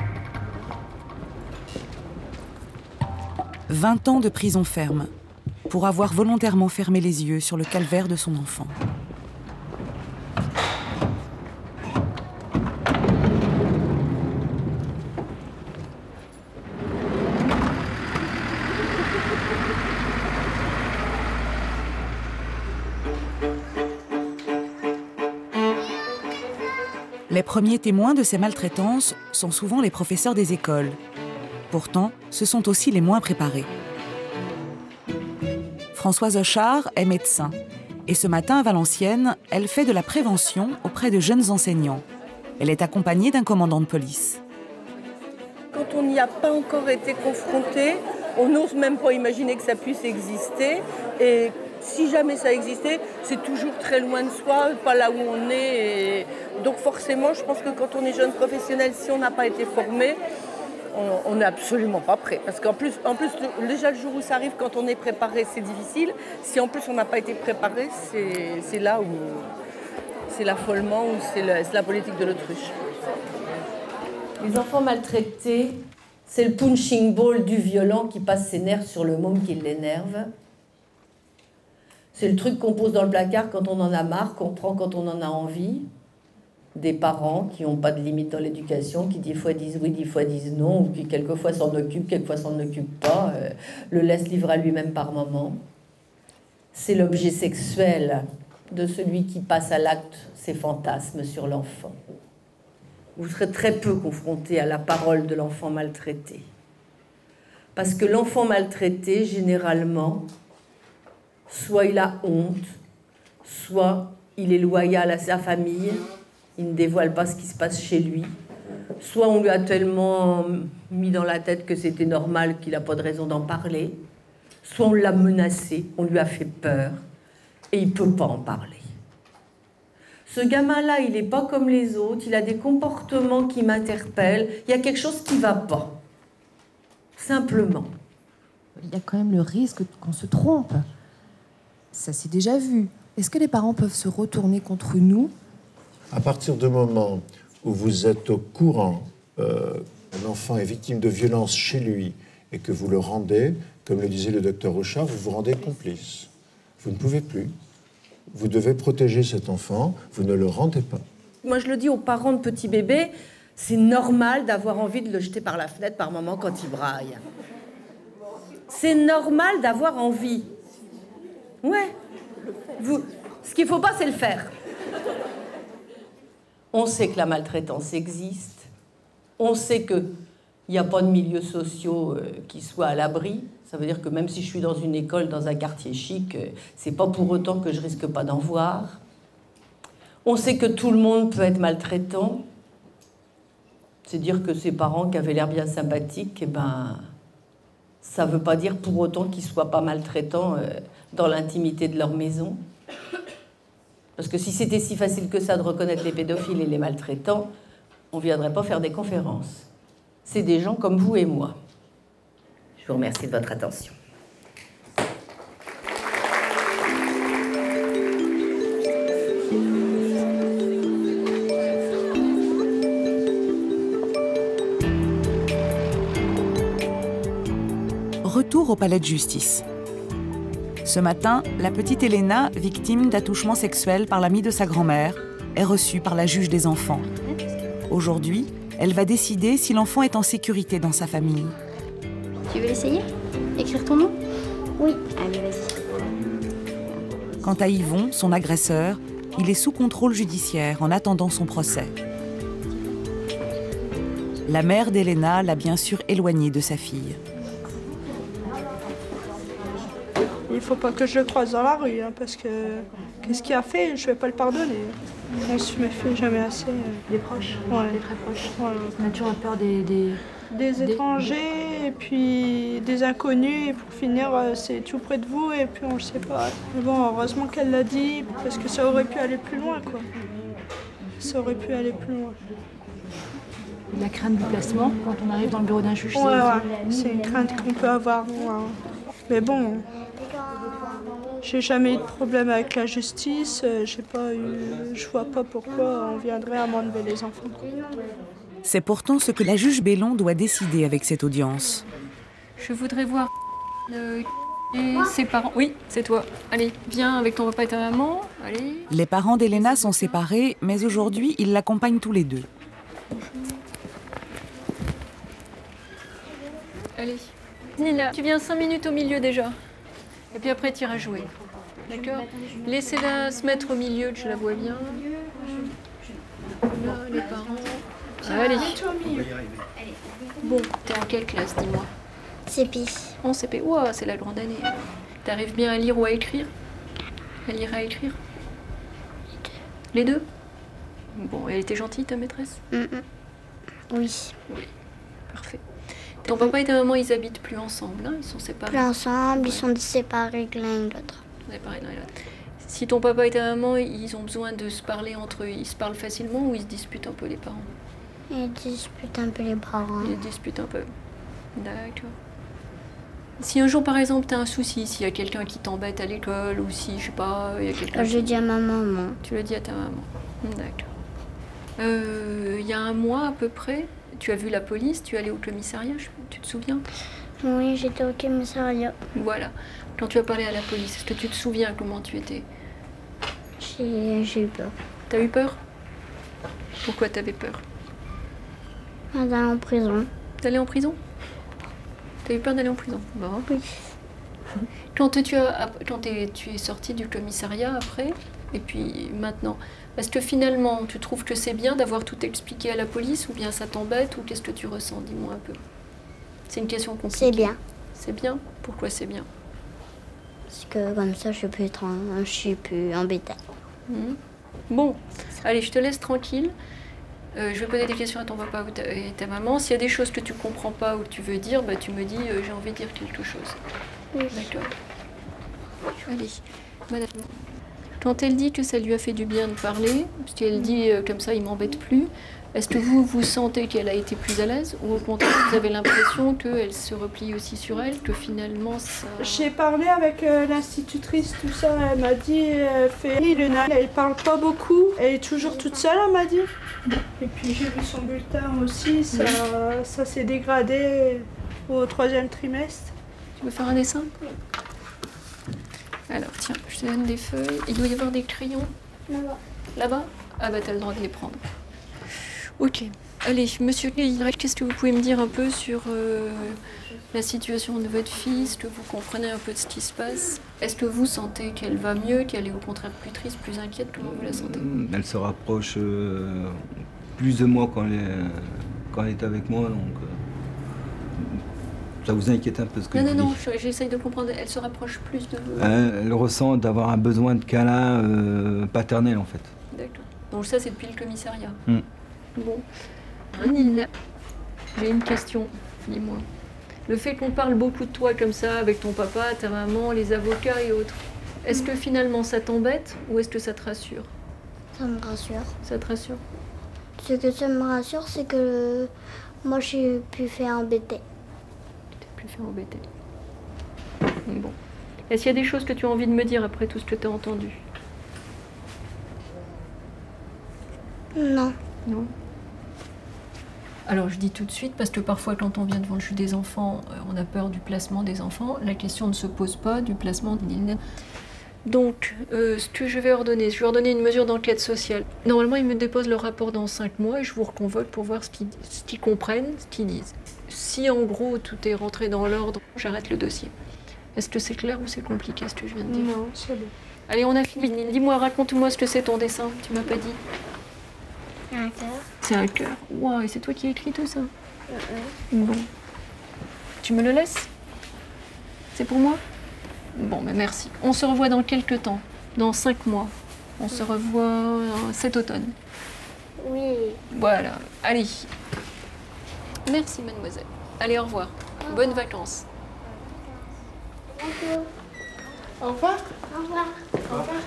vingt ans de prison ferme pour avoir volontairement fermé les yeux sur le calvaire de son enfant. Les premiers témoins de ces maltraitances sont souvent les professeurs des écoles. Pourtant, ce sont aussi les moins préparés. Françoise Hochard est médecin. Et ce matin, à Valenciennes, elle fait de la prévention auprès de jeunes enseignants. Elle est accompagnée d'un commandant de police. Quand on n'y a pas encore été confronté, on n'ose même pas imaginer que ça puisse exister. Et si jamais ça existait, c'est toujours très loin de soi, pas là où on est. Et donc forcément, je pense que quand on est jeune professionnel, si on n'a pas été formé, on n'est absolument pas prêt. Parce qu'en plus, en plus, déjà le jour où ça arrive, quand on est préparé, c'est difficile. Si en plus on n'a pas été préparé, c'est là où c'est l'affolement ou c'est la politique de l'autruche. Les enfants maltraités, c'est le punching ball du violent qui passe ses nerfs sur le môme qui l'énerve. C'est le truc qu'on pose dans le placard quand on en a marre, qu'on prend quand on en a envie. Des parents qui n'ont pas de limite dans l'éducation, qui des fois disent oui, des fois disent non, ou qui quelquefois s'en occupent, quelquefois s'en occupent pas, euh, le laissent livrer à lui-même par moment. C'est l'objet sexuel de celui qui passe à l'acte ses fantasmes sur l'enfant. Vous serez très peu confronté à la parole de l'enfant maltraité. Parce que l'enfant maltraité, généralement, soit il a honte, soit il est loyal à sa famille, il ne dévoile pas ce qui se passe chez lui. Soit on lui a tellement mis dans la tête que c'était normal qu'il n'a pas de raison d'en parler. Soit on l'a menacé, on lui a fait peur et il ne peut pas en parler. Ce gamin-là, il n'est pas comme les autres, il a des comportements qui m'interpellent. Il y a quelque chose qui ne va pas. Simplement. Il y a quand même le risque qu'on se trompe. Ça s'est déjà vu. Est-ce que les parents peuvent se retourner contre nous? À partir du moment où vous êtes au courant euh, qu'un enfant est victime de violence chez lui et que vous le rendez, comme le disait le docteur Rochard, vous vous rendez complice. Vous ne pouvez plus. Vous devez protéger cet enfant, vous ne le rendez pas. Moi, je le dis aux parents de petits bébés, c'est normal d'avoir envie de le jeter par la fenêtre par moment quand il braille. C'est normal d'avoir envie. Ouais. Vous, ce qu'il ne faut pas, c'est le faire. On sait que la maltraitance existe. On sait qu'il n'y a pas de milieux sociaux euh, qui soient à l'abri. Ça veut dire que même si je suis dans une école, dans un quartier chic, euh, c'est pas pour autant que je risque pas d'en voir. On sait que tout le monde peut être maltraitant. C'est dire que ces parents qui avaient l'air bien sympathiques, eh ben, ça ne veut pas dire pour autant qu'ils ne soient pas maltraitants euh, dans l'intimité de leur maison. Parce que si c'était si facile que ça de reconnaître les pédophiles et les maltraitants, on ne viendrait pas faire des conférences. C'est des gens comme vous et moi. Je vous remercie de votre attention. Retour au palais de justice. Ce matin, la petite Elena, victime d'attouchements sexuels par l'ami de sa grand-mère, est reçue par la juge des enfants. Aujourd'hui, elle va décider si l'enfant est en sécurité dans sa famille. Tu veux essayer? Écrire ton nom? Oui. Allez, vas-y. Quant à Yvon, son agresseur, il est sous contrôle judiciaire en attendant son procès. La mère d'Elena l'a bien sûr éloigné de sa fille. Il faut pas que je le croise dans la rue, hein, parce que qu'est-ce qu'il a fait? Je vais pas le pardonner. On se méfie jamais assez. Des proches, ouais. des très proches. Ouais. On a toujours peur des... Des, des des... étrangers, et puis des inconnus, et pour finir, c'est tout près de vous, et puis on le sait pas. Mais bon, heureusement qu'elle l'a dit, parce que ça aurait pu aller plus loin, quoi. Ça aurait pu aller plus loin. La crainte du placement, quand on arrive dans le bureau d'un juge, ouais, c'est... Ouais, c'est une crainte qu'on peut avoir. Ouais. Mais bon... J'ai jamais eu de problème avec la justice, j'ai pas eu, je vois pas pourquoi on viendrait à m'enlever les enfants. C'est pourtant ce que la juge Bellon doit décider avec cette audience. Je voudrais voir euh, et ses parents. Oui, c'est toi. Allez, viens avec ton papa et ta maman. Allez. Les parents d'Elena sont séparés, mais aujourd'hui, ils l'accompagnent tous les deux. Allez. Nila, tu viens cinq minutes au milieu déjà. Et puis après, tu iras jouer. D'accord? Laissez-la se mettre au milieu, que je la vois bien. Là, les parents. Allez. Bon, t'es en quelle classe, dis-moi? C P. En C P. Ouah, c'est la grande année. T'arrives bien à lire ou à écrire? À lire et à écrire? Les deux? Bon, elle était gentille, ta maîtresse? Mm-mm. Oui. Oui, parfait. Ton papa et ta maman, ils habitent plus ensemble, hein? Ils sont séparés. Plus ensemble, ils sont séparés l'un et l'autre. Séparés l'un et l'autre. Si ton papa et ta maman, ils ont besoin de se parler entre eux, ils se parlent facilement ou ils se disputent un peu les parents? Ils disputent un peu les parents. Ils disputent un peu. D'accord. Si un jour, par exemple, tu as un souci, s'il y a quelqu'un qui t'embête à l'école ou si, je sais pas, il y a quelqu'un Je qui... dis à ma maman. Tu le dis à ta maman. D'accord. Euh, il y a un mois à peu près, tu as vu la police, tu es allé au commissariat, tu te souviens? Oui, j'étais au commissariat. Voilà. Quand tu as parlé à la police, est-ce que tu te souviens comment tu étais? J'ai eu peur. T'as eu peur? Pourquoi t'avais peur? D'aller en prison. D'aller en prison? T'as eu peur d'aller en prison? Bon. Oui. Quand, tu, as, quand es, tu es sortie du commissariat après, et puis maintenant, est-ce que finalement tu trouves que c'est bien d'avoir tout expliqué à la police ou bien ça t'embête ou qu'est-ce que tu ressens? Dis-moi un peu. C'est une question compliquée. C'est bien. C'est bien? Pourquoi c'est bien? Parce que comme ça je peux être en, je suis plus embêtée. Mmh. Bon, allez, je te laisse tranquille. Euh, je vais poser des questions à ton papa ou ta, et ta maman. S'il y a des choses que tu comprends pas ou que tu veux dire, bah, tu me dis euh, j'ai envie de dire quelque chose. Oui. D'accord. Allez, madame. Quand elle dit que ça lui a fait du bien de parler, parce qu'elle dit euh, comme ça, il m'embête plus, est-ce que vous, vous sentez qu'elle a été plus à l'aise ou au contraire, vous avez l'impression qu'elle se replie aussi sur elle, que finalement ça... J'ai parlé avec euh, l'institutrice, tout ça, elle m'a dit, euh, fait, Luna, elle parle pas beaucoup, elle est toujours toute seule, elle m'a dit. Et puis j'ai vu son bulletin aussi, ça, oui. ça s'est dégradé au troisième trimestre. Tu veux faire un dessin? Alors tiens, je te donne des feuilles. Il doit y avoir des crayons. Là-bas. Là-bas? Ah bah t'as le droit de les prendre. Ok. Allez, monsieur Guilleret, qu'est-ce que vous pouvez me dire un peu sur euh, la situation de votre fille? Est-ce que vous comprenez un peu de ce qui se passe? Est-ce que vous sentez qu'elle va mieux, qu'elle est au contraire plus triste, plus inquiète? Comment vous la sentez? Elle se rapproche euh, plus de moi quand elle est, quand elle est avec moi, donc euh, ça vous inquiète un peu ce que non, je non, dis? Non, non, j'essaye de comprendre. Elle se rapproche plus de vous? Elle, elle ressent d'avoir un besoin de câlin euh, paternel, en fait. D'accord. Donc ça, c'est depuis le commissariat. Mm. Bon. Anine, j'ai une question, dis-moi. Le fait qu'on parle beaucoup de toi comme ça, avec ton papa, ta maman, les avocats et autres, est-ce que finalement ça t'embête ou est-ce que ça te rassure? Ça me rassure. Ça te rassure? Ce que ça me rassure, c'est que moi, je suis plus fait embêter. Tu t'es plus fait embêter. Bon. Est-ce qu'il y a des choses que tu as envie de me dire après tout ce que tu as entendu? Non. Non. Alors je dis tout de suite, parce que parfois quand on vient devant le juge des enfants, on a peur du placement des enfants. La question ne se pose pas du placement de Dylan. Donc, euh, ce que je vais ordonner, je vais ordonner une mesure d'enquête sociale. Normalement, ils me déposent le rapport dans cinq mois et je vous reconvoque pour voir ce qu'ils, ce qu'ils comprennent, ce qu'ils disent. Si en gros tout est rentré dans l'ordre, j'arrête le dossier. Est-ce que c'est clair ou c'est compliqué ce que je viens de dire? Non, c'est bon. Allez, on a fini. Dis-moi, raconte-moi ce que c'est ton dessin, tu m'as pas dit. Un cœur. C'est un cœur. Waouh, et c'est toi qui as écrit tout ça? Mm-hmm. Bon. Tu me le laisses? C'est pour moi? Bon, mais merci. On se revoit dans quelques temps, dans cinq mois. On se revoit euh, cet automne. Oui. Voilà. Allez. Merci, mademoiselle. Allez, au revoir. Bonnes vacances. Bonjour. Au revoir. Au revoir. Au revoir.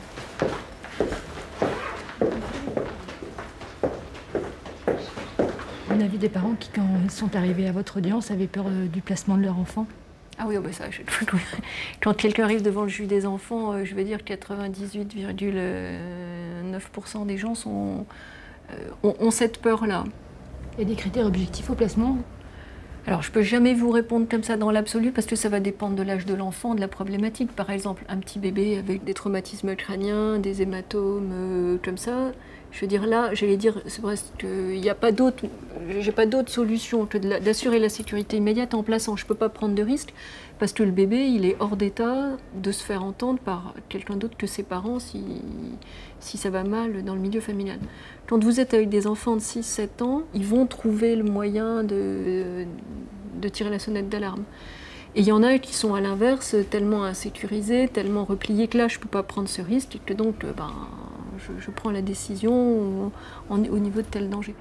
On a vu des parents qui, quand ils sont arrivés à votre audience, avaient peur euh, du placement de leur enfant. Ah oui, oh bah ça, je... quand quelqu'un arrive devant le juge des enfants, euh, je veux dire quatre-vingt-dix-huit virgule neuf pour cent des gens sont, euh, ont, ont cette peur-là. Il y a des critères objectifs au placement? Alors, je ne peux jamais vous répondre comme ça dans l'absolu parce que ça va dépendre de l'âge de l'enfant, de la problématique. Par exemple, un petit bébé avec des traumatismes crâniens, des hématomes, euh, comme ça, je veux dire là, j'allais dire, c'est vrai qu'il n'y a pas d'autre, j'ai pas d'autre solution que d'assurer la sécurité immédiate en plaçant. Je ne peux pas prendre de risque parce que le bébé, il est hors d'état de se faire entendre par quelqu'un d'autre que ses parents si, si ça va mal dans le milieu familial. Quand vous êtes avec des enfants de six sept ans, ils vont trouver le moyen de, de tirer la sonnette d'alarme. Et il y en a qui sont à l'inverse, tellement insécurisés, tellement repliés que là, je ne peux pas prendre ce risque et que donc, ben, je, je prends la décision en, au niveau de tel danger.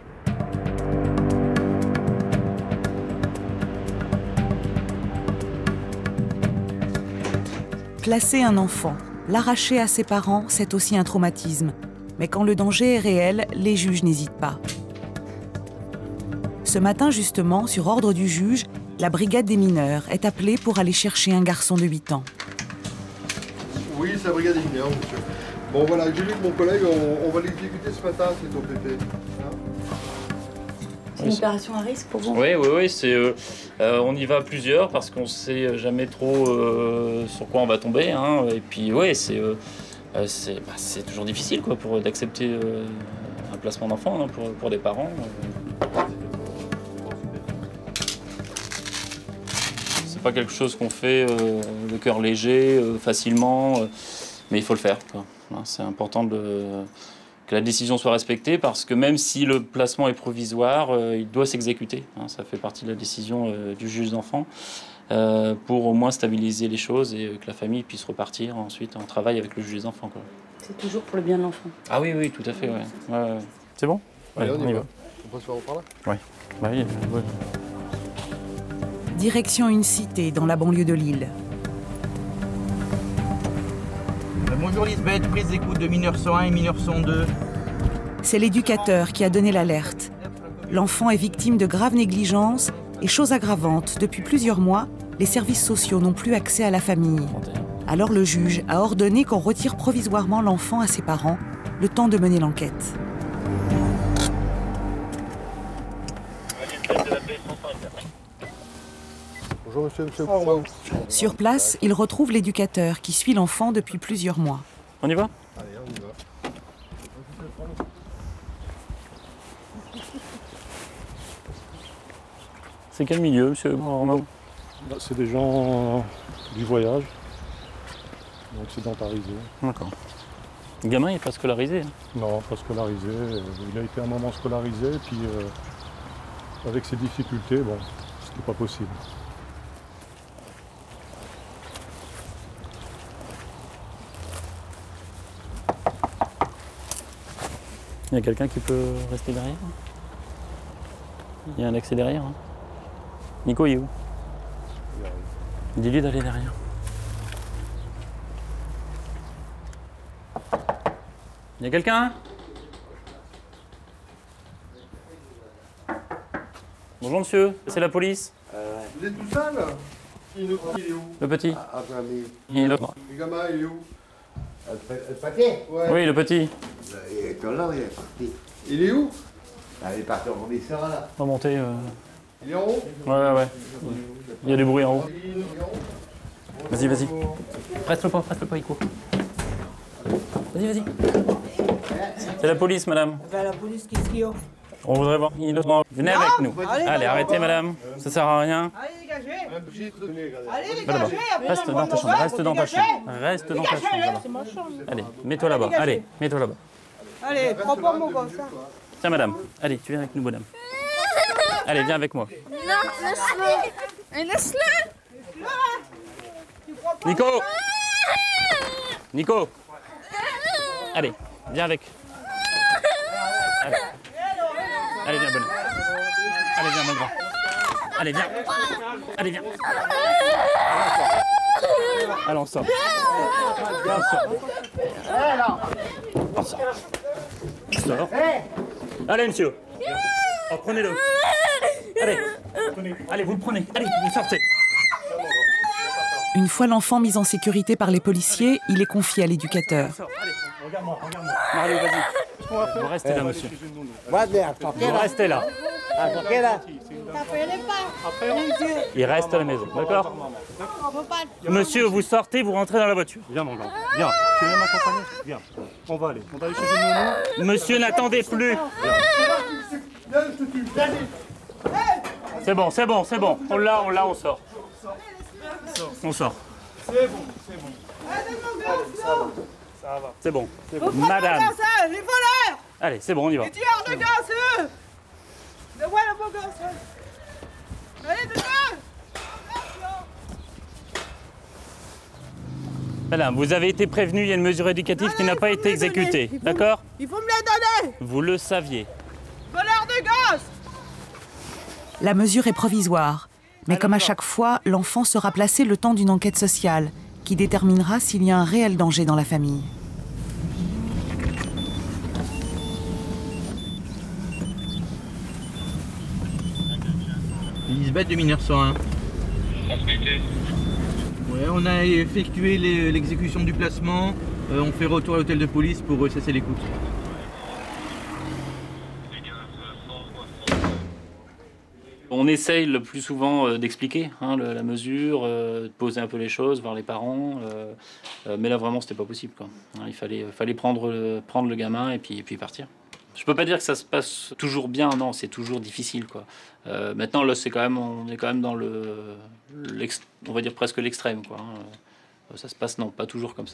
Placer un enfant, l'arracher à ses parents, c'est aussi un traumatisme. Mais quand le danger est réel, les juges n'hésitent pas. Ce matin, justement, sur ordre du juge, la brigade des mineurs est appelée pour aller chercher un garçon de huit ans. Oui, c'est la brigade des mineurs, monsieur. Bon voilà, j'ai vu que mon collègue, on, on va l'exécuter ce matin, c'est ton pépé. C'est une opération à risque pour vous? Oui, oui, oui. C'est, euh, euh, on y va à plusieurs parce qu'on ne sait jamais trop euh, sur quoi on va tomber. Hein. Et puis, oui, c'est euh, c'est bah, c'est toujours difficile quoi, pour d'accepter euh, un placement d'enfant hein, pour, pour des parents. C'est pas quelque chose qu'on fait euh, le cœur léger, euh, facilement, euh, mais il faut le faire. C'est important de, que la décision soit respectée parce que même si le placement est provisoire, euh, il doit s'exécuter. Hein, ça fait partie de la décision euh, du juge d'enfant euh, pour au moins stabiliser les choses et que la famille puisse repartir ensuite en travail avec le juge des enfants. C'est toujours pour le bien de l'enfant. Ah oui, oui, tout à fait. Ouais. Ouais, ouais. C'est bon? Allez, on y on y va. va. On passe par par là? Ouais. Bah, oui, ouais. Direction une cité dans la banlieue de Lille. Bonjour Lisbeth, prise d'écoute de mineur cent un et mineur cent deux. C'est l'éducateur qui a donné l'alerte. L'enfant est victime de graves négligences et, chose aggravante, depuis plusieurs mois, les services sociaux n'ont plus accès à la famille. Alors le juge a ordonné qu'on retire provisoirement l'enfant à ses parents, le temps de mener l'enquête. Bonjour monsieur, monsieur. Sur place, il retrouve l'éducateur qui suit l'enfant depuis plusieurs mois. On y va? Allez, on y va. C'est quel milieu, monsieur? Bah, c'est des gens euh, du voyage, donc sédentarisés. D'accord. Le gamin, il n'est pas scolarisé? Hein? Non, pas scolarisé. Il a été un moment scolarisé, puis euh, avec ses difficultés, bon, c'était pas possible. Il y a quelqu'un qui peut rester derrière? Il y a un accès derrière. Hein? Nico, il est où? Dis-lui d'aller derrière. Il y a quelqu'un? Bonjour monsieur, c'est la police. Euh, Vous êtes tout seul? Il est où? Le petit. Ah, ah, mais... Il est là. Le gamin, il est où? Le petit? Ouais. Oui, le petit. Il est là, il est parti. Il est où? Ah, il est parti au commissaire là. On va monter. Euh... Il est en haut? Ouais, ouais, ouais. Il y a du bruit en haut. Vas-y, vas-y. Presse-le pas, presse-le pas, il court. Vas-y, vas-y. C'est la police, madame. Ben, la police, qu'est-ce qu'il y a? On voudrait voir. Venez Non, avec nous. allez, Allez, arrêtez, madame. Ça sert à rien. Allez, dégagez. Allez, Va là-bas. dégagez. Reste dans ta chambre, reste dans ta chambre. Reste dans ta chambre, là-bas. C'est ma chambre. Allez, mets-toi là-bas. Allez, mets-toi là-bas. Allez, prends pas mon gosse. Hein. Tiens, madame. Allez, tu viens avec nous, madame. Allez, viens avec moi. Non, laisse-le. Laisse-le. Nico. Nico. Allez, viens avec. Allez, Allez viens, bonne. Allez, viens, mon grand. Allez, viens. Allez, viens. Allez, on sort. Viens, on sort. On sort. On sort. Allez, monsieur. Oh, prenez-le. Allez. Allez, vous le prenez. Allez, vous sortez. Une fois l'enfant mis en sécurité par les policiers, il est confié à l'éducateur. Regarde-moi, regarde-moi. Mario, vas-y. Vous restez là, monsieur. Vous restez là. Il reste à la maison, d'accord? Monsieur, vous sortez, vous rentrez dans la voiture. Viens, mon grand. Viens. Tu viens m'accompagner? Viens. On va aller. On va aller chez une nounou. Monsieur, n'attendez plus. C'est bon, c'est bon, c'est bon. On l'a, on l'a, on sort. On sort. C'est bon, c'est bon. Ça va. C'est bon. Vous Madame. prenez les voleurs. Allez, c'est bon, on y va. Les tueurs de gosses, eux. De voilà le beau gosse. Allez, dedans. Madame, vous avez été prévenu, il y a une mesure éducative qui n'a pas été exécutée, d'accord? Il faut me les donner. Vous le saviez. Voleurs de gosses. La mesure est provisoire, mais comme à chaque fois, l'enfant sera placé le temps d'une enquête sociale qui déterminera s'il y a un réel danger dans la famille. Lisbeth de mineur cent un. Ouais, on a effectué l'exécution du placement. Euh, on fait retour à l'hôtel de police pour cesser l'écoute. On essaye le plus souvent euh, d'expliquer hein, le, la mesure, euh, de poser un peu les choses, voir les parents. Euh, euh, mais là, vraiment, c'était pas possible, quoi. Hein, il fallait, fallait prendre, le, prendre le gamin et puis, et puis partir. Je peux pas dire que ça se passe toujours bien, non, c'est toujours difficile, quoi. Euh, maintenant, là, c'est quand même, on est quand même dans le, on va dire presque l'extrême, quoi. Hein. Ça se passe, non, pas toujours comme ça.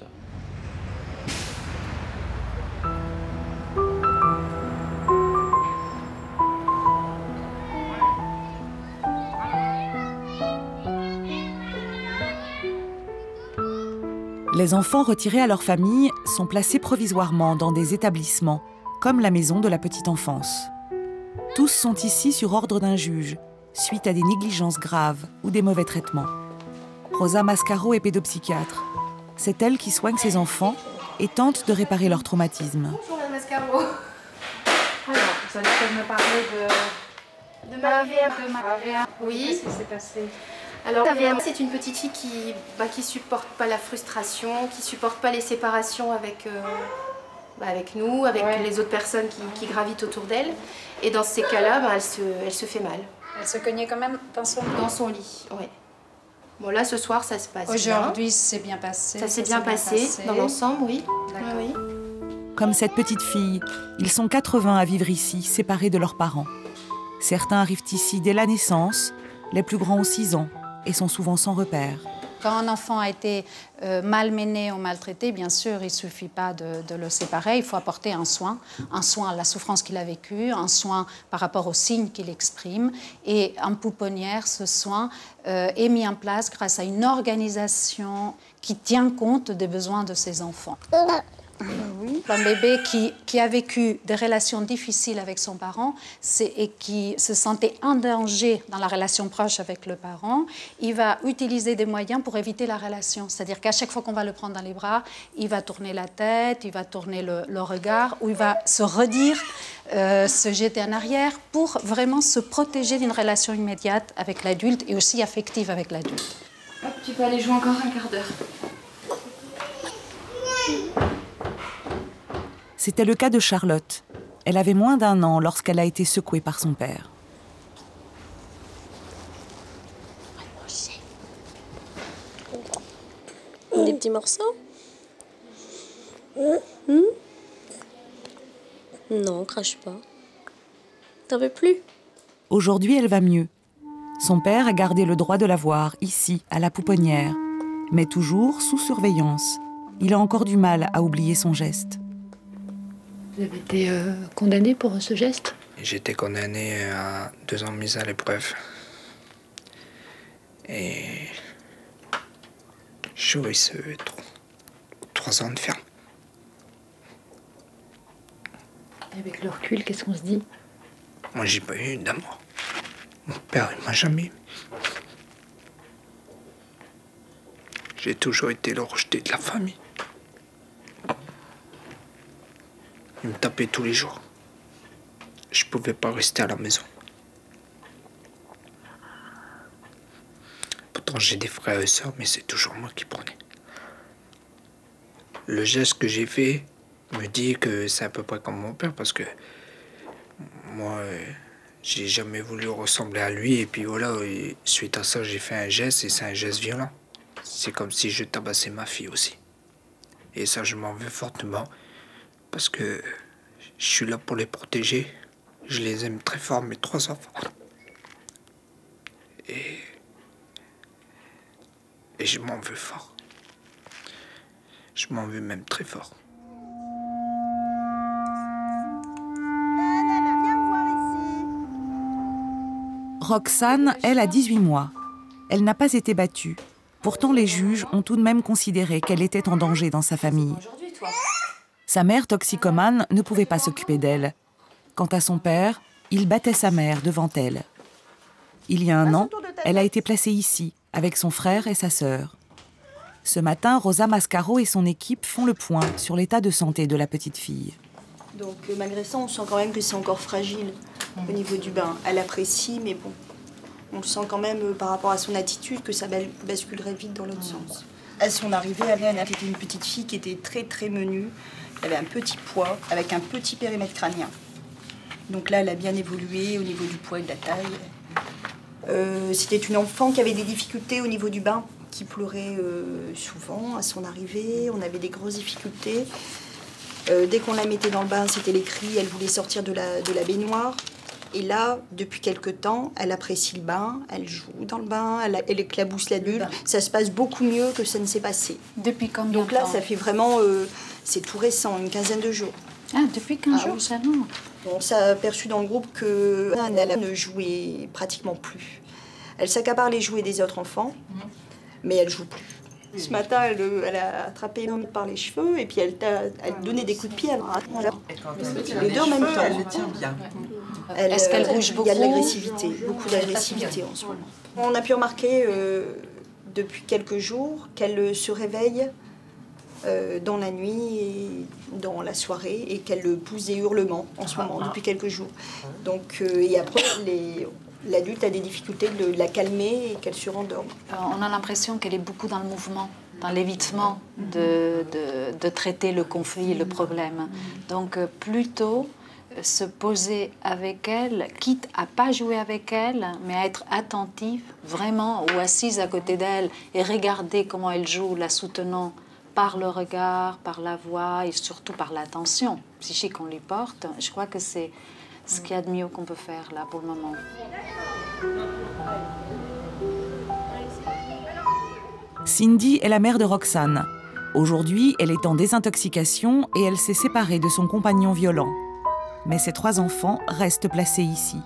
Les enfants retirés à leur famille sont placés provisoirement dans des établissements, comme la maison de la petite enfance. Tous sont ici sur ordre d'un juge, suite à des négligences graves ou des mauvais traitements. Rosa Mascaro est pédopsychiatre. C'est elle qui soigne ses enfants et tentent de réparer leur traumatisme. Bonjour, Madame Mascaro. Alors, vous allez peut-être me parler de... De ma V M. De ma V M. Oui. Qu'est-ce qui s'est passé? Alors, la V M, c'est une petite fille qui bah, qui supporte pas la frustration, qui supporte pas les séparations avec, euh, bah, avec nous, avec Ouais. les autres personnes qui, qui gravitent autour d'elle. Et dans ces cas-là, bah, elle, se, elle se fait mal. Elle se cognait quand même dans son lit? Dans son lit, oui. Bon, là, ce soir, ça se passe bien. Aujourd'hui, c'est bien passé? Ça s'est bien, bien passé, dans l'ensemble, oui. oui. Comme cette petite fille, ils sont quatre-vingts à vivre ici, séparés de leurs parents. Certains arrivent ici dès la naissance, les plus grands ont six ans, et sont souvent sans repère. Quand un enfant a été euh, malmené ou maltraité, bien sûr, il ne suffit pas de, de le séparer. Il faut apporter un soin, un soin à la souffrance qu'il a vécue, un soin par rapport aux signes qu'il exprime. Et en pouponnière, ce soin euh, est mis en place grâce à une organisation qui tient compte des besoins de ses enfants. Oui. Un bébé qui, qui a vécu des relations difficiles avec son parent et qui se sentait en danger dans la relation proche avec le parent, il va utiliser des moyens pour éviter la relation. C'est-à-dire qu'à chaque fois qu'on va le prendre dans les bras, il va tourner la tête, il va tourner le, le regard, ou il va se redire, euh, se jeter en arrière pour vraiment se protéger d'une relation immédiate avec l'adulte et aussi affective avec l'adulte. Hop, tu peux aller jouer encore un quart d'heure. C'était le cas de Charlotte. Elle avait moins d'un an lorsqu'elle a été secouée par son père. Des petits morceaux? hmm Non, crache pas. T'en veux plus? Aujourd'hui, elle va mieux. Son père a gardé le droit de la voir ici, à la pouponnière, mais toujours sous surveillance. Il a encore du mal à oublier son geste. Vous avez été euh, condamné pour ce geste? J'ai été condamné à deux ans de mise à l'épreuve. Et je risque trois, trois ans de ferme. Et avec le recul, qu'est-ce qu'on se dit? Moi, j'ai pas eu d'amour. Mon père, il m'a jamais eu. J'ai toujours été le rejeté de la famille. Il me tapait tous les jours. Je pouvais pas rester à la maison. Pourtant, j'ai des frères et sœurs, mais c'est toujours moi qui prenais. Le geste que j'ai fait me dit que c'est à peu près comme mon père, parce que moi, j'ai jamais voulu ressembler à lui, et puis voilà, et suite à ça, j'ai fait un geste, et c'est un geste violent. C'est comme si je tabassais ma fille aussi. Et ça, je m'en veux fortement. Parce que je suis là pour les protéger. Je les aime très fort, mes trois enfants. Et, et je m'en veux fort. Je m'en veux même très fort. Roxane, elle, a dix-huit mois. Elle n'a pas été battue. Pourtant, les juges ont tout de même considéré qu'elle était en danger dans sa famille. Sa mère toxicomane ne pouvait pas s'occuper d'elle. Quant à son père, il battait sa mère devant elle. Il y a un an, elle a été placée ici, avec son frère et sa sœur. Ce matin, Rosa Mascaro et son équipe font le point sur l'état de santé de la petite fille. Donc malgré ça, on sent quand même que c'est encore fragile au niveau du bain. Elle apprécie, mais bon, on le sent quand même euh, par rapport à son attitude que ça basculerait vite dans l'autre sens. À son arrivée, elle était une petite fille qui était très très menue. Elle avait un petit poids avec un petit périmètre crânien. Donc là, elle a bien évolué au niveau du poids et de la taille. Euh, C'était une enfant qui avait des difficultés au niveau du bain, qui pleurait euh, souvent à son arrivée. On avait des grosses difficultés. Euh, dès qu'on la mettait dans le bain, c'était les cris. Elle voulait sortir de la, de la baignoire. Et là, depuis quelque temps, elle apprécie le bain, elle joue dans le bain, elle, elle éclabousse l'adulte. Ça se passe beaucoup mieux que ça ne s'est passé. Depuis combien Donc là, de temps? ça fait vraiment... Euh, c'est tout récent, une quinzaine de jours. Ah, depuis quinze jours seulement? On s'est aperçu dans le groupe qu'elle ne jouait pratiquement plus. Elle s'accapare les jouets des autres enfants, mmh. mais elle joue plus. Ce matin, elle, elle a attrapé une homme par les cheveux et puis elle t'a donné des coups de pied. Voilà. Les deux en même temps. Elle le tient bien. Elle, Est-ce qu'elle bouge beaucoup? Il y a de l'agressivité, beaucoup d'agressivité en ce moment. On a pu remarquer euh, depuis quelques jours qu'elle se réveille euh, dans la nuit et dans la soirée, et qu'elle pousse des hurlements en ce moment, depuis quelques jours. Donc, euh, et après, les... l'adulte a des difficultés de la calmer et qu'elle surendorme. Euh, on a l'impression qu'elle est beaucoup dans le mouvement, dans l'évitement de, de, de traiter le conflit, le problème. Donc euh, plutôt euh, se poser avec elle, quitte à pas jouer avec elle, mais à être attentive vraiment ou assise à côté d'elle et regarder comment elle joue, la soutenant par le regard, par la voix et surtout par l'attention psychique qu'on lui porte. Je crois que c'est ce qu'il y a de mieux qu'on peut faire là pour le moment. Cindy est la mère de Roxane. Aujourd'hui, elle est en désintoxication et elle s'est séparée de son compagnon violent. Mais ses trois enfants restent placés ici.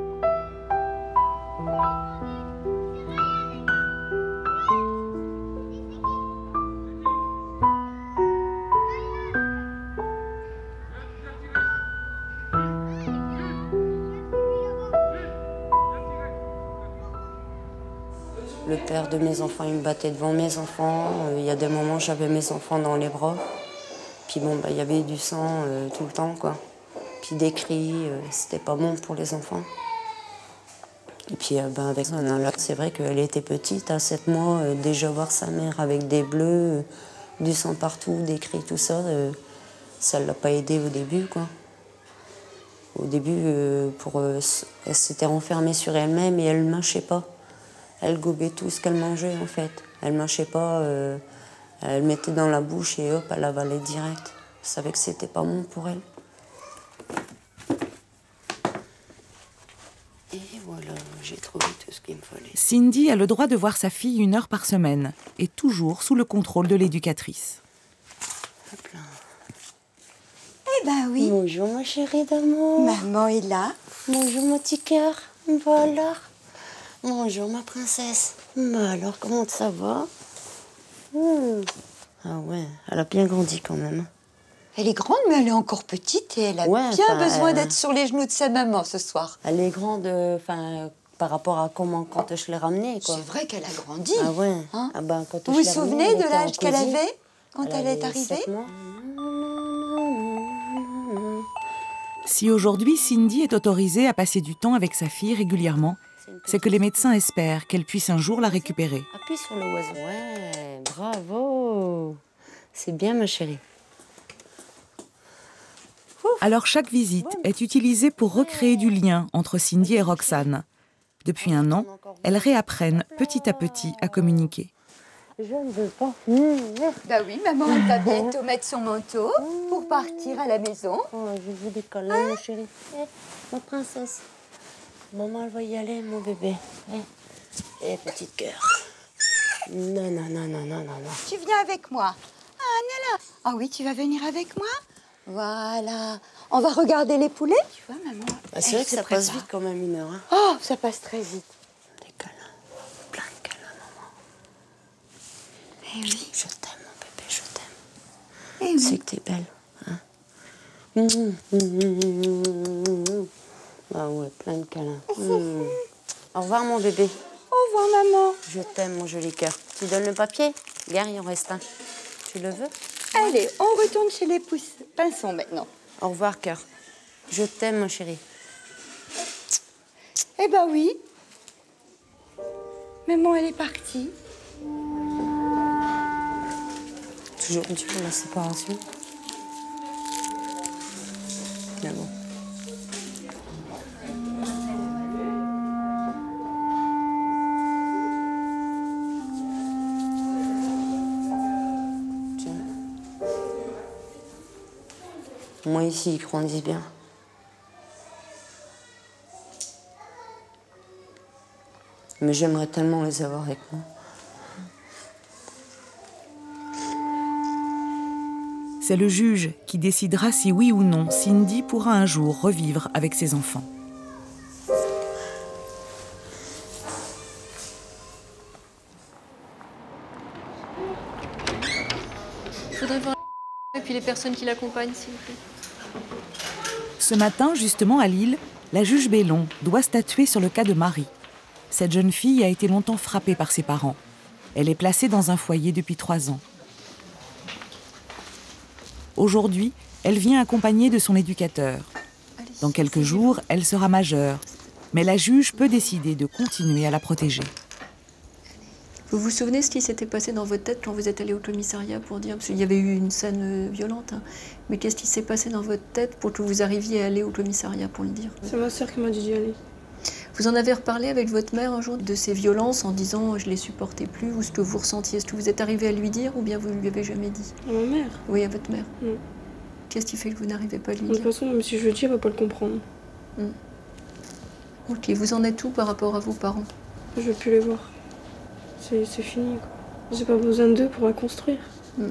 Le père de mes enfants, il me battait devant mes enfants. Euh, il y a des moments, j'avais mes enfants dans les bras. Puis bon, bah, il y avait du sang euh, tout le temps, quoi. Puis des cris, euh, c'était pas bon pour les enfants. Et puis euh, bah, avec Anna, c'est vrai qu'elle était petite, à sept mois, euh, déjà voir sa mère avec des bleus, euh, du sang partout, des cris, tout ça, euh, ça ne l'a pas aidée au début, quoi. Au début, euh, pour, euh, elle s'était renfermée sur elle-même et elle ne mâchait pas. Elle gobait tout ce qu'elle mangeait, en fait. Elle ne mâchait pas, euh, elle mettait dans la bouche et hop, elle avalait direct. Elle savait que c'était pas bon pour elle. Et voilà, j'ai trouvé tout ce qu'il me fallait. Cindy a le droit de voir sa fille une heure par semaine, et toujours sous le contrôle de l'éducatrice. Hop là. Eh ben oui. Bonjour ma chérie d'amour. Maman est là. Bonjour mon petit cœur. Voilà. Bonjour ma princesse. Bah alors, comment ça va? mmh. Ah ouais, elle a bien grandi quand même. Elle est grande, mais elle est encore petite et elle a ouais, bien besoin elle... d'être sur les genoux de sa maman ce soir. Elle est grande, enfin, par rapport à comment quand je l'ai ramenée, quoi. C'est vrai qu'elle a grandi. Ah ouais. Hein, ah ben, quand vous vous souvenez de l'âge qu'elle avait quand elle, elle est arrivée? Si aujourd'hui Cindy est autorisée à passer du temps avec sa fille régulièrement, c'est que les médecins espèrent qu'elle puisse un jour la récupérer. Appuie sur le oiseau. Ouais, bravo. C'est bien, ma chérie. Alors chaque visite est utilisée pour recréer du lien entre Cindy et Roxane. Depuis un an, elles réapprennent petit à petit à communiquer. Je ne veux pas. Bah oui, maman, elle va bientôt mettre son manteau pour partir à la maison. Oh, je veux des câlins, hein? Ma chérie. Eh, ma princesse. Maman, elle va y aller, mon bébé. Eh, eh petite cœur. Non, non, non, non, non, non, non. Tu viens avec moi. Ah, Nella. Ah oui, tu vas venir avec moi? Voilà. On va regarder les poulets. Tu vois, maman. Ah, c'est vrai que ça prépare. Passe vite quand même, une heure. Hein. Oh, ça passe très vite. Des câlins. Plein de câlins, maman. Eh oui. Je t'aime, mon bébé, je t'aime. Eh oui. C'est que t'es belle. Hein. Mmh, mmh, mmh. Ah ouais, plein de câlins. Mmh. Au revoir, mon bébé. Au revoir, maman. Je t'aime, mon joli cœur. Tu donnes le papier? Gare, il en reste un. Tu le veux? Allez, on retourne chez les pouces pinsons maintenant. Au revoir, cœur. Je t'aime, ma chérie. Eh ben oui. Maman, elle est partie. Toujours dur, la séparation. Mais bon. Moi, ici, ils grandissent bien. Mais j'aimerais tellement les avoir avec moi. C'est le juge qui décidera si oui ou non Cindy pourra un jour revivre avec ses enfants. Il faudrait voir et puis les personnes qui l'accompagnent, s'il vous plaît. Ce matin, justement à Lille, la juge Bellon doit statuer sur le cas de Marie. Cette jeune fille a été longtemps frappée par ses parents. Elle est placée dans un foyer depuis trois ans. Aujourd'hui, elle vient accompagnée de son éducateur. Dans quelques jours, elle sera majeure, mais la juge peut décider de continuer à la protéger. Vous vous souvenez ce qui s'était passé dans votre tête quand vous êtes allé au commissariat pour dire, parce qu'il y avait eu une scène violente, hein, mais qu'est-ce qui s'est passé dans votre tête pour que vous arriviez à aller au commissariat pour le dire? C'est ma soeur qui m'a dit d'y aller. Vous en avez reparlé avec votre mère un jour de ces violences en disant je les supportais plus, ou ce que vous ressentiez? Est-ce que vous êtes arrivé à lui dire ou bien vous ne lui avez jamais dit? À ma mère? Oui, à votre mère. Mm. Qu'est-ce qui fait que vous n'arrivez pas à lui De dire? toute façon, même si je le dis, elle ne va pas le comprendre. Mm. Ok, vous en êtes où par rapport à vos parents? Je ne veux plus les voir. C'est fini. J'ai pas besoin d'eux pour la construire. Mm.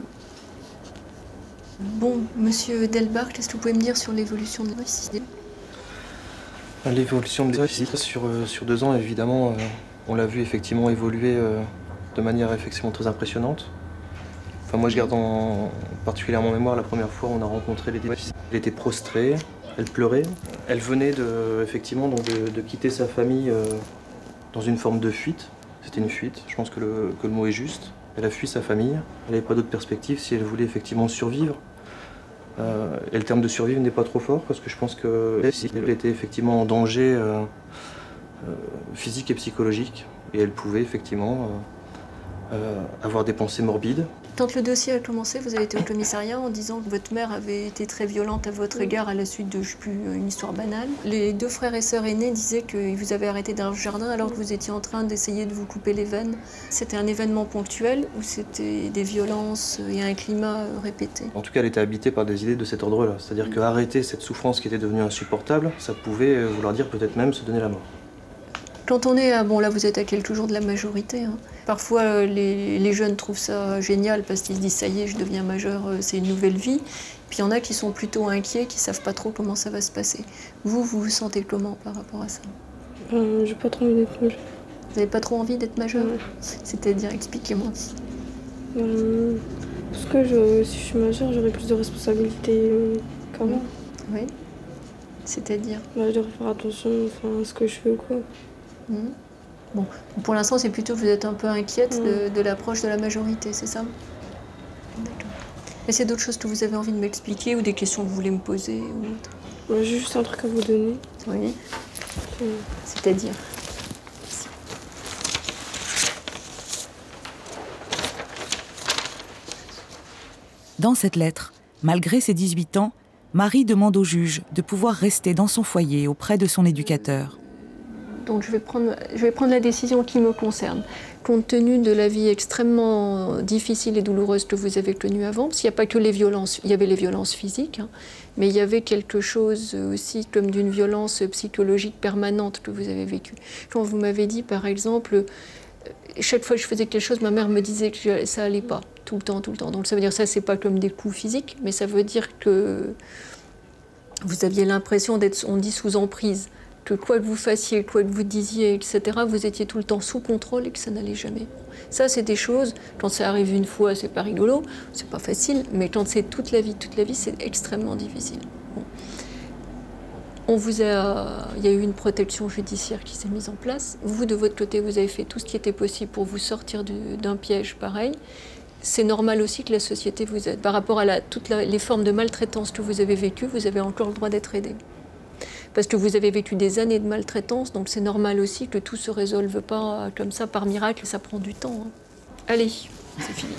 Bon, monsieur Delbar, qu'est-ce que vous pouvez me dire sur l'évolution de la L'évolution de l'exercice sur, euh, sur deux ans, évidemment, euh, on l'a vu effectivement évoluer euh, de manière effectivement très impressionnante. Enfin, moi, je garde en, particulièrement en mémoire la première fois où on a rencontré Lady. Elle était prostrée, elle pleurait. Elle venait de, effectivement donc de, de quitter sa famille euh, dans une forme de fuite. C'était une fuite, je pense que le, que le mot est juste. Elle a fui sa famille, elle n'avait pas d'autre perspective si elle voulait effectivement survivre. Euh, et le terme de survivre n'est pas trop fort parce que je pense qu'elle était effectivement en danger euh, euh, physique et psychologique et elle pouvait effectivement euh, euh, avoir des pensées morbides. Quand le dossier a commencé, vous avez été au commissariat en disant que votre mère avait été très violente à votre égard à la suite de, je sais plus, une histoire banale. Les deux frères et sœurs aînés disaient que vous avez arrêté dans le jardin alors que vous étiez en train d'essayer de vous couper les veines. C'était un événement ponctuel ou c'était des violences et un climat répété? En tout cas, elle était habitée par des idées de cet ordre-là. C'est-à-dire mmh. qu'arrêter cette souffrance qui était devenue insupportable, ça pouvait vouloir dire peut-être même se donner la mort. Quand on est à, bon là vous êtes à quelques jours de la majorité, hein. Parfois les, les jeunes trouvent ça génial parce qu'ils se disent ça y est, je deviens majeur, c'est une nouvelle vie. Puis il y en a qui sont plutôt inquiets, qui savent pas trop comment ça va se passer. Vous, vous vous sentez comment par rapport à ça? euh, J'ai pas trop envie d'être majeur. Vous n'avez pas trop envie d'être majeur? Ouais. C'est-à-dire, expliquez-moi. Euh, parce que je, si je suis majeure, j'aurai plus de responsabilités qu'avant. Oui. C'est-à-dire bah, je devrais faire attention enfin, à ce que je fais ou quoi. Mmh. Bon, pour l'instant, c'est plutôt que vous êtes un peu inquiète mmh. de, de l'approche de la majorité, c'est ça? D'accord. Est-ce qu'il y a d'autres choses que vous avez envie de m'expliquer ou des questions que vous voulez me poser ou autre? bah, J'ai juste un truc à vous donner. Oui. Mmh. C'est-à-dire? Dans cette lettre, malgré ses dix-huit ans, Marie demande au juge de pouvoir rester dans son foyer auprès de son éducateur. Donc je vais, prendre, je vais prendre la décision qui me concerne. Compte tenu de la vie extrêmement difficile et douloureuse que vous avez connue avant, parce qu'il n'y a pas que les violences, il y avait les violences physiques, hein, mais il y avait quelque chose aussi comme d'une violence psychologique permanente que vous avez vécue. Quand vous m'avez dit, par exemple, chaque fois que je faisais quelque chose, ma mère me disait que ça allait pas, tout le temps, tout le temps. Donc ça veut dire que ça, c'est pas comme des coups physiques, mais ça veut dire que vous aviez l'impression d'être, on dit, sous emprise. Que quoi que vous fassiez, quoi que vous disiez, et cetera, vous étiez tout le temps sous contrôle et que ça n'allait jamais. Ça, c'est des choses, quand ça arrive une fois, c'est pas rigolo, c'est pas facile, mais quand c'est toute la vie, toute la vie, c'est extrêmement difficile. Bon. On vous a, il y a eu une protection judiciaire qui s'est mise en place. Vous, de votre côté, vous avez fait tout ce qui était possible pour vous sortir d'un piège pareil. C'est normal aussi que la société vous aide. Par rapport à la, toutes la, les formes de maltraitance que vous avez vécues, vous avez encore le droit d'être aidé. Parce que vous avez vécu des années de maltraitance, donc c'est normal aussi que tout ne se résolve pas comme ça par miracle, ça prend du temps. Hein. Allez, c'est fini.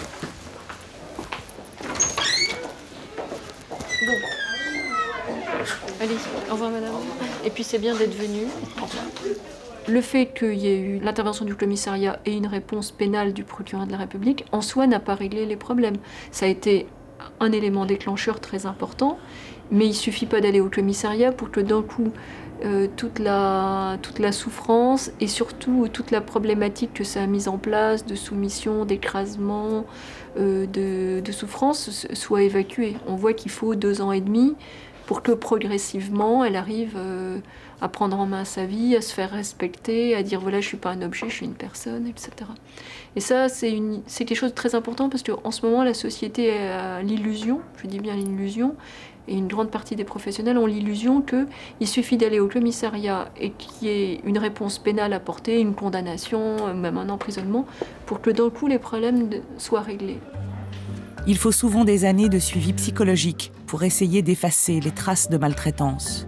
Bon. Allez, au revoir madame. Et puis c'est bien d'être venue. Au revoir. Le fait qu'il y ait eu l'intervention du commissariat et une réponse pénale du procureur de la République, en soi, n'a pas réglé les problèmes. Ça a été un élément déclencheur très important. Mais il ne suffit pas d'aller au commissariat pour que d'un coup, euh, toute, la, toute la souffrance et surtout toute la problématique que ça a mise en place de soumission, d'écrasement, euh, de, de souffrance soit évacuée. On voit qu'il faut deux ans et demi pour que progressivement, elle arrive euh, à prendre en main sa vie, à se faire respecter, à dire voilà, je ne suis pas un objet, je suis une personne, et cetera. Et ça, c'est quelque chose de très important parce qu'en ce moment, la société a l'illusion, je dis bien l'illusion, et une grande partie des professionnels ont l'illusion qu'il suffit d'aller au commissariat et qu'il y ait une réponse pénale apportée, une condamnation, même un emprisonnement, pour que d'un coup les problèmes soient réglés. Il faut souvent des années de suivi psychologique pour essayer d'effacer les traces de maltraitance.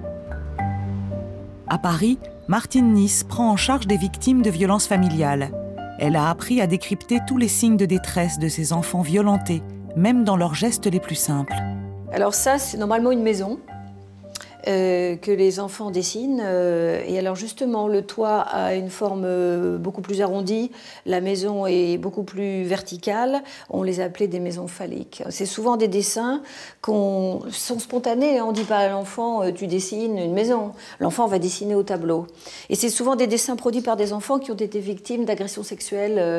À Paris, Martine Nice prend en charge des victimes de violences familiales. Elle a appris à décrypter tous les signes de détresse de ces enfants violentés, même dans leurs gestes les plus simples. Alors ça, c'est normalement une maison euh, que les enfants dessinent. Euh, et alors justement, le toit a une forme euh, beaucoup plus arrondie, la maison est beaucoup plus verticale. On les appelait des maisons phalliques. C'est souvent des dessins qui sont spontanés. On ne dit pas à l'enfant euh, « tu dessines une maison ». L'enfant va dessiner au tableau. Et c'est souvent des dessins produits par des enfants qui ont été victimes d'agressions sexuelles euh,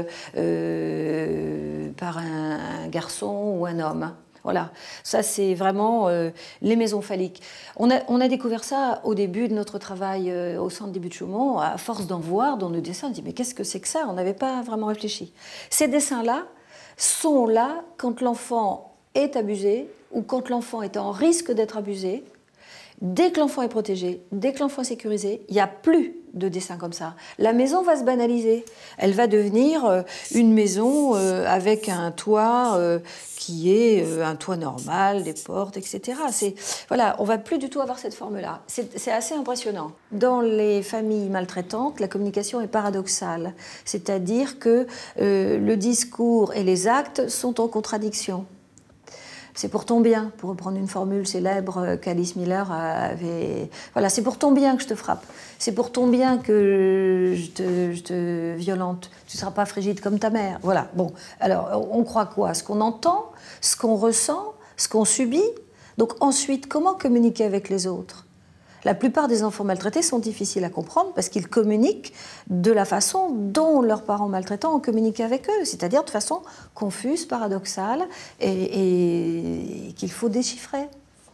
euh, par un, un garçon ou un homme. Voilà, ça c'est vraiment euh, les maisons phalliques. On a, on a découvert ça au début de notre travail euh, au centre des Buttes-Chaumont. À force d'en voir dans nos dessins, on dit mais qu'est-ce que c'est que ça? On n'avait pas vraiment réfléchi. Ces dessins-là sont là quand l'enfant est abusé ou quand l'enfant est en risque d'être abusé. Dès que l'enfant est protégé, dès que l'enfant est sécurisé, il n'y a plus de dessins comme ça. La maison va se banaliser. Elle va devenir euh, une maison euh, avec un toit euh, qui est euh, un toit normal, des portes, et cetera. C'est, voilà, on ne va plus du tout avoir cette forme-là. C'est, c'est assez impressionnant. Dans les familles maltraitantes, la communication est paradoxale. C'est-à-dire que euh, le discours et les actes sont en contradiction. C'est pour ton bien, pour reprendre une formule célèbre qu'Alice Miller avait... Voilà, c'est pour ton bien que je te frappe. C'est pour ton bien que je te, je te violente. Tu ne seras pas frigide comme ta mère. Voilà, bon. Alors, on croit quoi? Ce qu'on entend, ce qu'on ressent, ce qu'on subit. Donc ensuite, comment communiquer avec les autres? La plupart des enfants maltraités sont difficiles à comprendre parce qu'ils communiquent de la façon dont leurs parents maltraitants ont communiqué avec eux, c'est-à-dire de façon confuse, paradoxale et, et qu'il faut déchiffrer.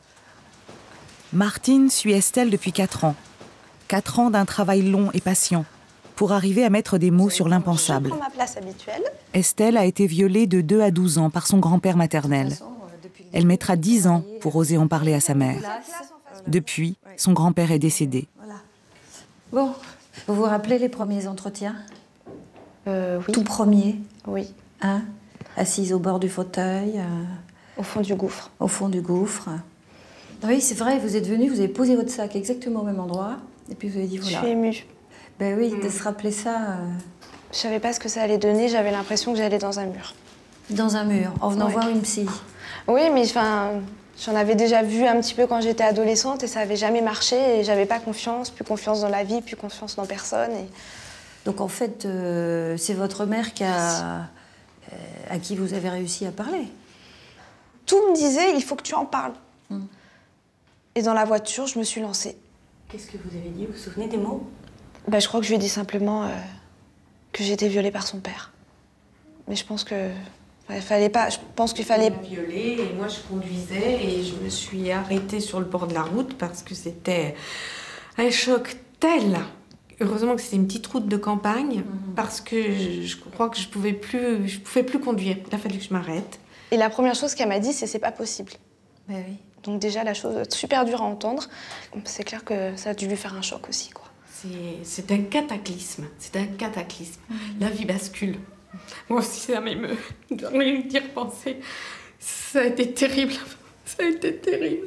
Martine suit Estelle depuis quatre ans. Quatre ans d'un travail long et patient pour arriver à mettre des mots sur l'impensable. Je prends ma place habituelle. Estelle a été violée de deux à douze ans par son grand-père maternel. Elle mettra dix ans pour oser en parler à sa mère. Depuis, son grand-père est décédé. Voilà. Bon, vous vous rappelez les premiers entretiens? euh, Oui. Tout premier? Oui. Hein? Assise au bord du fauteuil euh... Au fond du gouffre. Au fond du gouffre. Oui, c'est vrai, vous êtes venu, vous avez posé votre sac exactement au même endroit, et puis vous avez dit voilà. Je suis émue. Ben oui, mmh. de se rappeler ça... Euh... Je savais pas ce que ça allait donner, j'avais l'impression que j'allais dans un mur. Dans un mur, en venant ouais. voir une psy? Oui, mais enfin... J'en avais déjà vu un petit peu quand j'étais adolescente et ça n'avait jamais marché et j'avais pas confiance, plus confiance dans la vie, plus confiance dans personne. Et... Donc en fait, euh, c'est votre mère qui a, euh, à qui vous avez réussi à parler? Tout me disait, il faut que tu en parles. Hum. Et dans la voiture, je me suis lancée. Qu'est-ce que vous avez dit? Vous vous souvenez des mots? Bah, je crois que je lui ai dit simplement euh, que j'ai été violée par son père. Mais je pense que... Il fallait pas, je pense qu'il fallait... Il m'a violée et moi je conduisais et je me suis arrêtée sur le bord de la route parce que c'était un choc tel. Heureusement que c'était une petite route de campagne mmh. parce que je, je crois que je pouvais plus, je pouvais plus conduire. Il a fallu que je m'arrête. Et la première chose qu'elle m'a dit, c'est c'est pas possible. Ben oui. Donc déjà la chose super dure à entendre. C'est clair que ça a dû lui faire un choc aussi, quoi. C'est un cataclysme. C'est un cataclysme. Mmh. La vie bascule. Moi aussi, ça m'émeut de rien d'y repenser. Ça a été terrible. Ça a été terrible.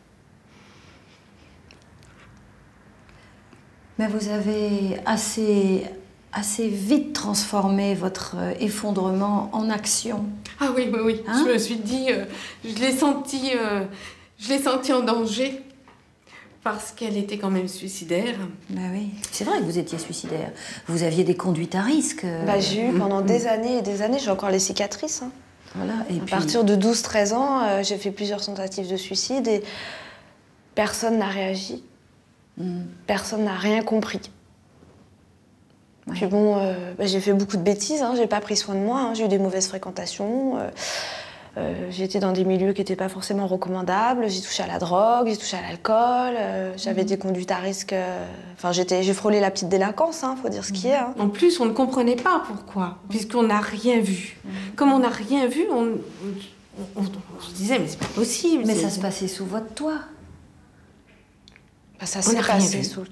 Mais vous avez assez, assez vite transformé votre effondrement en action. Ah oui, oui, oui. Hein? Je me suis dit, euh, je l'ai senti, euh, je l'ai senti en danger. Parce qu'elle était quand même suicidaire. Ben oui, c'est vrai que vous étiez suicidaire. Vous aviez des conduites à risque. Bah, j'ai eu pendant mmh. des années et des années, j'ai encore les cicatrices. Hein. Voilà, et à puis... partir de douze treize ans, euh, j'ai fait plusieurs tentatives de suicide et personne n'a réagi. Mmh. Personne n'a rien compris. Ouais. Puis bon, euh, bah, j'ai fait beaucoup de bêtises, hein. J'ai pas pris soin de moi, hein. J'ai eu des mauvaises fréquentations. Euh, Euh, j'ai été dans des milieux qui n'étaient pas forcément recommandables, j'ai touché à la drogue, j'ai touché à l'alcool, euh, j'avais mmh. des conduites à risque, enfin euh, j'ai frôlé la petite délinquance, il hein, faut dire ce mmh. qui est. Hein. En plus, on ne comprenait pas pourquoi, puisqu'on n'a rien vu. Mmh. Comme on n'a rien vu, on, on, on, on se disait mais c'est pas possible. Mais ça se passait sous votre toit. Bah, ça s'est passé sous...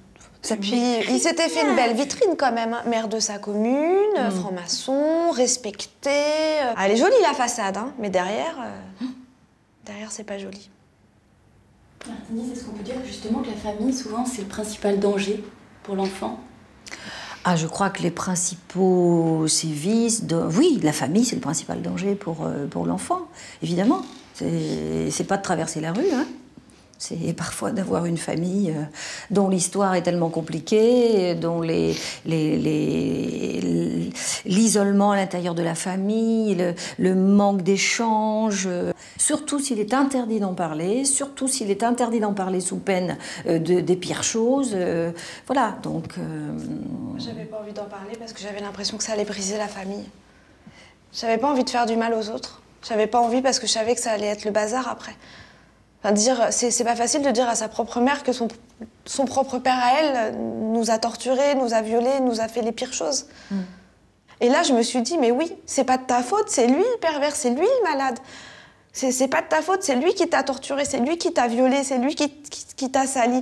Et puis, il s'était fait une belle vitrine quand même, hein. Maire de sa commune, mmh. franc-maçon, respecté. Ah, elle est jolie la façade, hein, mais derrière, euh, derrière c'est pas joli. Denise, est-ce qu'on peut dire justement que la famille, souvent, c'est le principal danger pour l'enfant? Ah, je crois que les principaux sévices... De... Oui, la famille, c'est le principal danger pour, euh, pour l'enfant, évidemment. C'est pas de traverser la rue, hein. C'est parfois d'avoir une famille euh, dont l'histoire est tellement compliquée, dont les, les, les, l'isolement à l'intérieur de la famille, le, le manque d'échanges, euh, surtout s'il est interdit d'en parler, surtout s'il est interdit d'en parler sous peine euh, de, des pires choses. Euh, voilà, donc... Euh... J'avais pas envie d'en parler parce que j'avais l'impression que ça allait briser la famille. J'avais pas envie de faire du mal aux autres. J'avais pas envie parce que je savais que ça allait être le bazar après. Enfin, dire, c'est pas facile de dire à sa propre mère que son, son propre père à elle nous a torturés, nous a violés, nous a fait les pires choses. Mm. Et là, je me suis dit, mais oui, c'est pas de ta faute, c'est lui le pervers, c'est lui le malade. C'est pas de ta faute, c'est lui qui t'a torturé, c'est lui qui t'a violé, c'est lui qui, qui, qui t'a sali.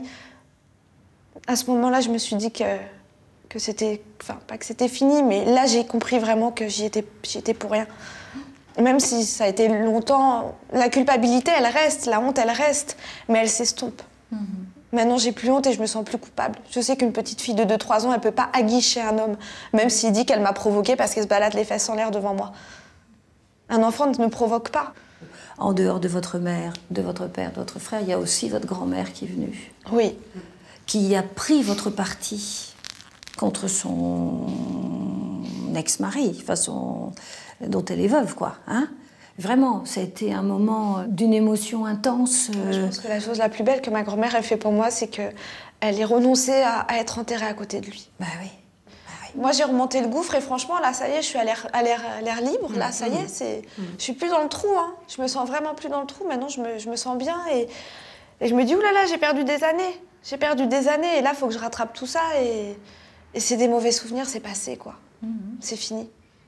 À ce moment-là, je me suis dit que, que c'était... Enfin, pas que c'était fini, mais là, j'ai compris vraiment que j'y étais, j'y étais pour rien. Même si ça a été longtemps, la culpabilité, elle reste, la honte, elle reste, mais elle s'estompe. Mm-hmm. Maintenant, j'ai plus honte et je me sens plus coupable. Je sais qu'une petite fille de deux trois ans, elle peut pas aguicher un homme, même s'il dit qu'elle m'a provoquée parce qu'elle se balade les fesses en l'air devant moi. Un enfant ne provoque pas. En dehors de votre mère, de votre père, de votre frère, il y a aussi votre grand-mère qui est venue. Oui. Qui a pris votre parti contre son ex-mari, enfin son... dont elle est veuve, quoi. Hein, vraiment, ça a été un moment d'une émotion intense. Euh... Je pense que la chose la plus belle que ma grand-mère ait fait pour moi, c'est qu'elle ait renoncé à, à être enterrée à côté de lui. Bah oui. Bah oui. Moi, j'ai remonté le gouffre et franchement, là, ça y est, je suis à l'air libre. Mmh. Là, ça y est, c'est... Mmh. Je suis plus dans le trou, hein. Je me sens vraiment plus dans le trou. Maintenant, je me, je me sens bien et, et je me dis, oulala, j'ai perdu des années. J'ai perdu des années et là, il faut que je rattrape tout ça et, et c'est des mauvais souvenirs, c'est passé, quoi. Mmh. C'est fini.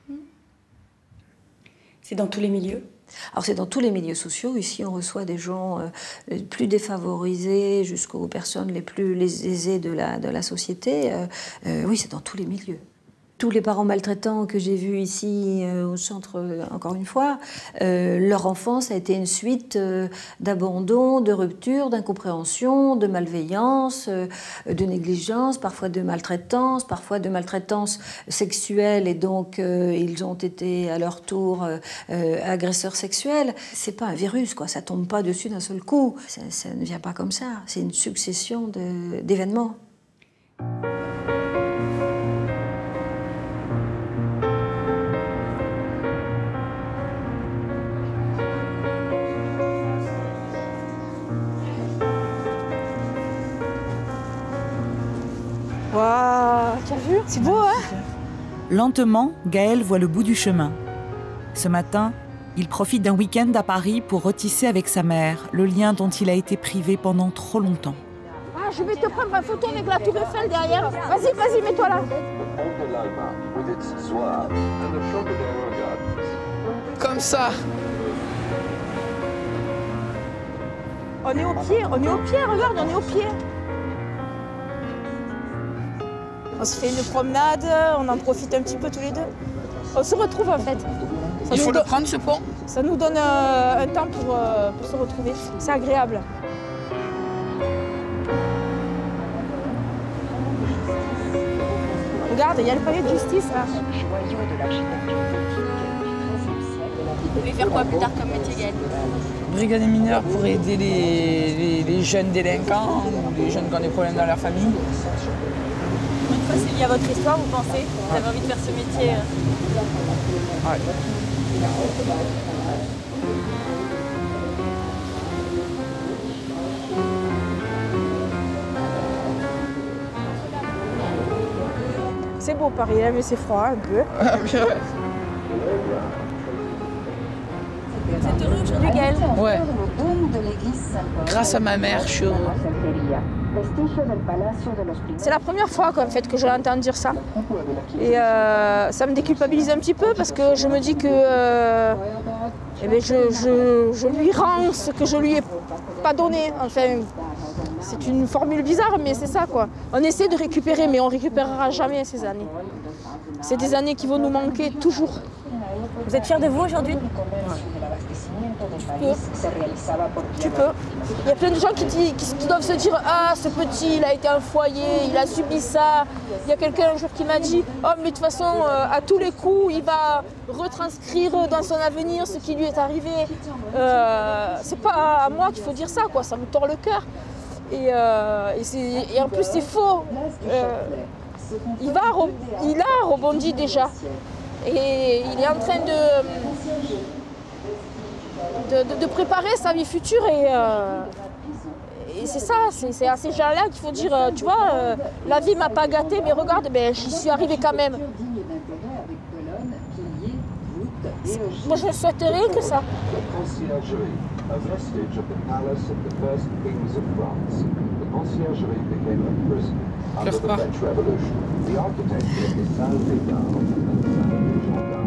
C'est dans tous les milieux? Alors c'est dans tous les milieux sociaux. Ici, on reçoit des gens euh, les plus défavorisés jusqu'aux personnes les plus les aisées de la, de la société. Euh, euh, oui, c'est dans tous les milieux. Tous les parents maltraitants que j'ai vus ici euh, au centre, euh, encore une fois, euh, leur enfance a été une suite euh, d'abandon, de rupture, d'incompréhension, de malveillance, euh, de négligence, parfois de maltraitance, parfois de maltraitance sexuelle, et donc euh, ils ont été à leur tour euh, euh, agresseurs sexuels. C'est pas un virus, quoi. Ça tombe pas dessus d'un seul coup. Ça, ça ne vient pas comme ça. C'est une succession d'événements. Waouh, t'as vu? C'est beau, hein? Lentement, Gaël voit le bout du chemin. Ce matin, il profite d'un week-end à Paris pour retisser avec sa mère le lien dont il a été privé pendant trop longtemps. Ah, je vais te prendre une photo avec la tour Eiffel derrière. Vas-y, vas-y, mets-toi là. Comme ça. On est au pied, on est au pied, regarde, on est au pied. On se fait une promenade, on en profite un petit peu tous les deux. On se retrouve en fait. Ça Il faut le prendre ce pont. Ça nous donne euh, un temps pour, euh, pour se retrouver. C'est agréable. Regarde, il y a le palais de justice là. Vous voulez faire quoi plus tard comme métier, Gaël? Brigadier mineur pour aider les, les, les jeunes délinquants ou les jeunes qui ont des problèmes dans leur famille. Une fois c'est lié à votre histoire, vous pensez que vous avez envie de faire ce métier? Ouais. C'est beau Paris, là, mais c'est froid un peu. Vous êtes heureux aujourd'hui, Gaël? Ouais. Grâce à ma mère, je suis heureux. C'est la première fois en fait, que je l'entends dire ça. Et euh, ça me déculpabilise un petit peu parce que je me dis que euh, eh bien, je, je, je lui rends ce que je lui ai pas donné. Enfin, C'est une formule bizarre, mais c'est ça quoi. On essaie de récupérer, mais on récupérera jamais ces années. C'est des années qui vont nous manquer toujours. Vous êtes fiers de vous aujourd'hui? Tu peux. Tu peux. Il y a plein de gens qui, qui, qui doivent se dire « Ah, ce petit, il a été un foyer, il a subi ça. » Il y a quelqu'un un jour qui m'a dit « Oh, mais de toute façon, euh, à tous les coups, il va retranscrire dans son avenir ce qui lui est arrivé. Euh, » C'est pas à moi qu'il faut dire ça, quoi. Ça me tord le cœur. Et, euh, et, et en plus, c'est faux. Euh, il, va, il a rebondi déjà. Et il est en train de, de, de, de préparer sa vie future. Et, euh, et c'est ça, c'est à ces gens-là qu'il faut dire, euh, tu vois, euh, la vie m'a pas gâté, mais regarde, ben, j'y suis arrivée quand même. Moi, je ne souhaite rien que ça. Pleure pas.